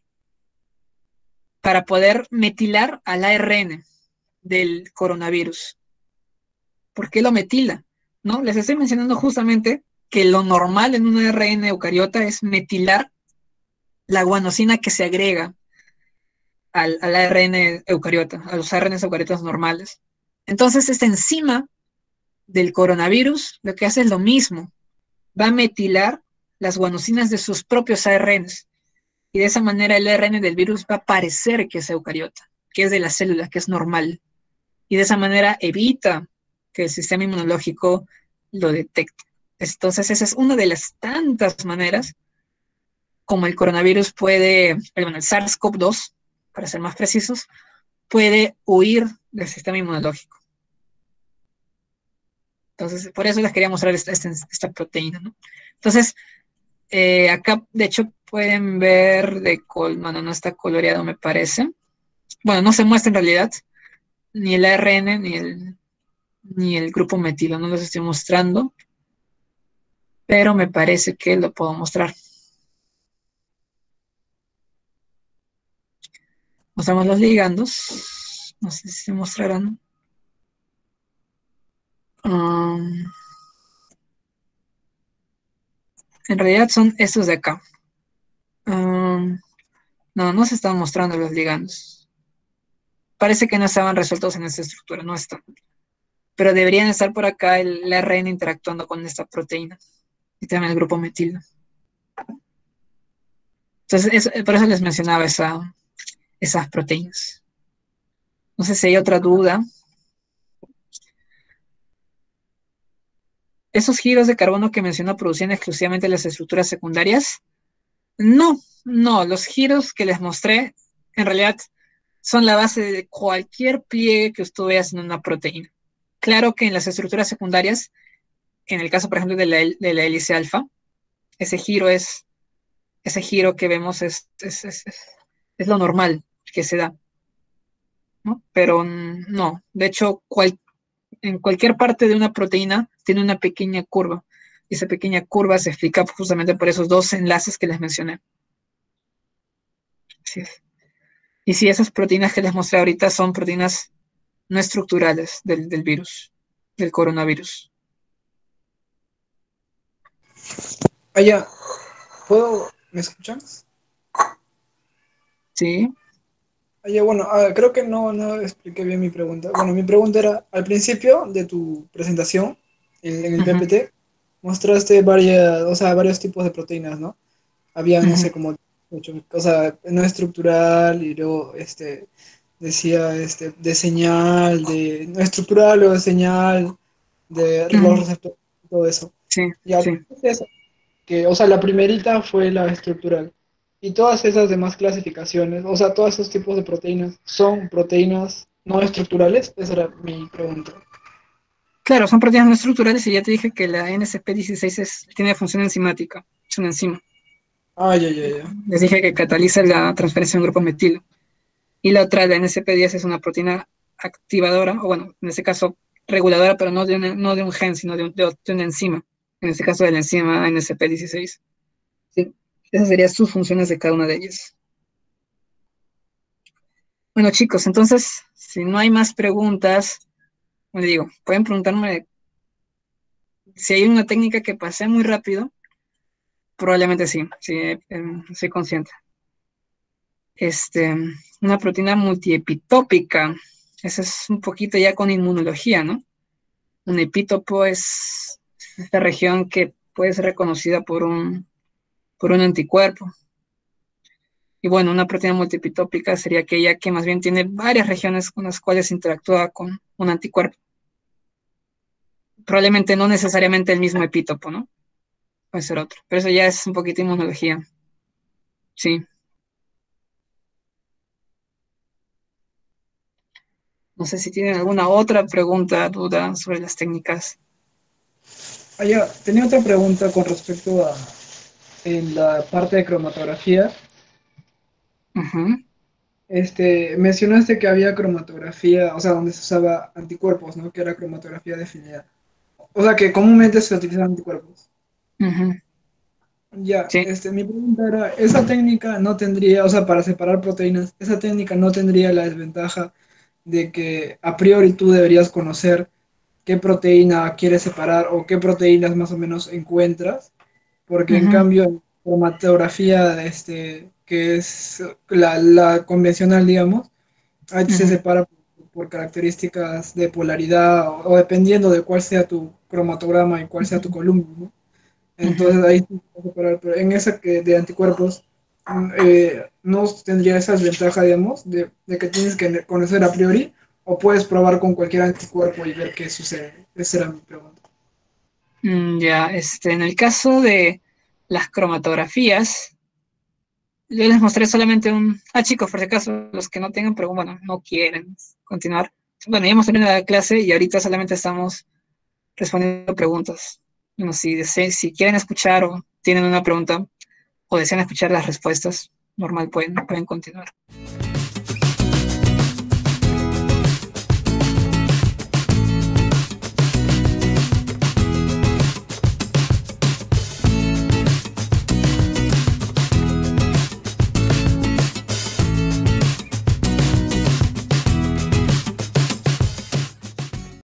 metilar al ARN del coronavirus. ¿Por qué lo metila? ¿No? Les estoy mencionando justamente que lo normal en un ARN eucariota es metilar la guanosina que se agrega al ARN eucariota, a los ARN eucariotas normales. Entonces, esta enzima del coronavirus lo que hace es lo mismo, va a metilar las guanosinas de sus propios ARNs, y de esa manera el ARN del virus va a parecer que es eucariota, que es de la célula, que es normal, y de esa manera evita que el sistema inmunológico lo detecte. Entonces, esa es una de las tantas maneras como el coronavirus puede, el SARS-CoV-2, para ser más precisos, puede huir del sistema inmunológico. Entonces, por eso les quería mostrar esta proteína, ¿no? Entonces, acá, de hecho, pueden ver bueno, no está coloreado, me parece. Bueno, no se muestra en realidad ni el ARN ni el grupo metilo, no los estoy mostrando, pero me parece que lo puedo mostrar. Mostramos los ligandos. No sé si se mostrarán. En realidad son estos de acá. No se están mostrando los ligandos. Parece que no estaban resueltos en esta estructura, no están. Pero deberían estar por acá el ARN interactuando con esta proteína. Y también el grupo metilo. Entonces, por eso les mencionaba esas proteínas. No sé si hay otra duda. ¿Esos giros de carbono que mencionó producían exclusivamente las estructuras secundarias? No, no. Los giros que les mostré, en realidad, son la base de cualquier pliegue que usted vea en una proteína. Claro que en las estructuras secundarias, en el caso, por ejemplo, de la hélice alfa, ese giro que vemos es lo normal que se da, ¿no? Pero no, de hecho, en cualquier parte de una proteína tiene una pequeña curva, y esa pequeña curva se explica justamente por esos 2 enlaces que les mencioné. Así es. Y sí, esas proteínas que les mostré ahorita son proteínas no estructurales del virus, del coronavirus. Ya, ¿puedo? ¿Me escuchas? Sí. Ya, bueno, creo que no expliqué bien mi pregunta. Bueno, mi pregunta era, al principio de tu presentación, en el Ujú, PPT, mostraste varios tipos de proteínas, ¿no? Había, no ujú, sé, como o sea, no estructural, y luego, decía, de señal, de no estructural o de señal, de los ujú. receptores, todo eso. Sí, Ya, sí. que, o sea, la primerita fue la estructural. Y todas esas demás clasificaciones, o sea, todos esos tipos de proteínas, ¿son proteínas no estructurales? Esa era mi pregunta. Claro, son proteínas no estructurales y ya te dije que la NSP16 tiene función enzimática, es una enzima. Ya, ya, ya. Les dije que cataliza la transferencia de un grupo metilo. Y la otra, la NSP10, es una proteína activadora, o bueno, en este caso reguladora, pero no de un gen, sino de una enzima. En este caso de la enzima NSP16. Sí. Esas serían sus funciones de cada una de ellas. Bueno, chicos, entonces, si no hay más preguntas, me digo, pueden preguntarme si hay una técnica que pasé muy rápido. Probablemente sí, sí, soy consciente. Este, una proteína multiepitópica. Eso es un poquito ya con inmunología, ¿no? Un epítopo es esta región que puede ser reconocida por un anticuerpo. Y bueno, una proteína multiepitópica sería aquella que más bien tiene varias regiones con las cuales interactúa con un anticuerpo. Probablemente no necesariamente el mismo epítopo, ¿no? Puede ser otro. Pero eso ya es un poquito inmunología. Sí. No sé si tienen alguna otra pregunta, duda sobre las técnicas. Ah, ya, tenía otra pregunta con respecto a en la parte de cromatografía. Ujú, Mencionaste que había cromatografía, o sea, donde se usaba anticuerpos, ¿no? Que era cromatografía definida. O sea, que comúnmente se utilizan anticuerpos. ujú. Ya, Sí. mi pregunta era, esa técnica no tendría, o sea, para separar proteínas, esa técnica no tendría la desventaja de que a priori tú deberías conocer qué proteína quieres separar o qué proteínas más o menos encuentras, porque en Ujú, cambio en cromatografía, que es la convencional, digamos, ahí se ujú, separa por características de polaridad o dependiendo de cuál sea tu cromatograma y cuál sea tu ujú, columna, ¿no? ujú. Entonces ahí sí se puede separar, pero en esa que de anticuerpos no tendría esa desventaja, digamos, de que tienes que conocer a priori o puedes probar con cualquier anticuerpo y ver qué sucede. Esa era mi pregunta. Ya, en el caso de las cromatografías, yo les mostré solamente un... Ah, chicos, por si acaso, los que no tengan, pero bueno, no quieren continuar. Bueno, ya hemos terminado la clase y ahorita solamente estamos respondiendo preguntas. Bueno, si quieren escuchar o tienen una pregunta o desean escuchar las respuestas, normal, pueden continuar.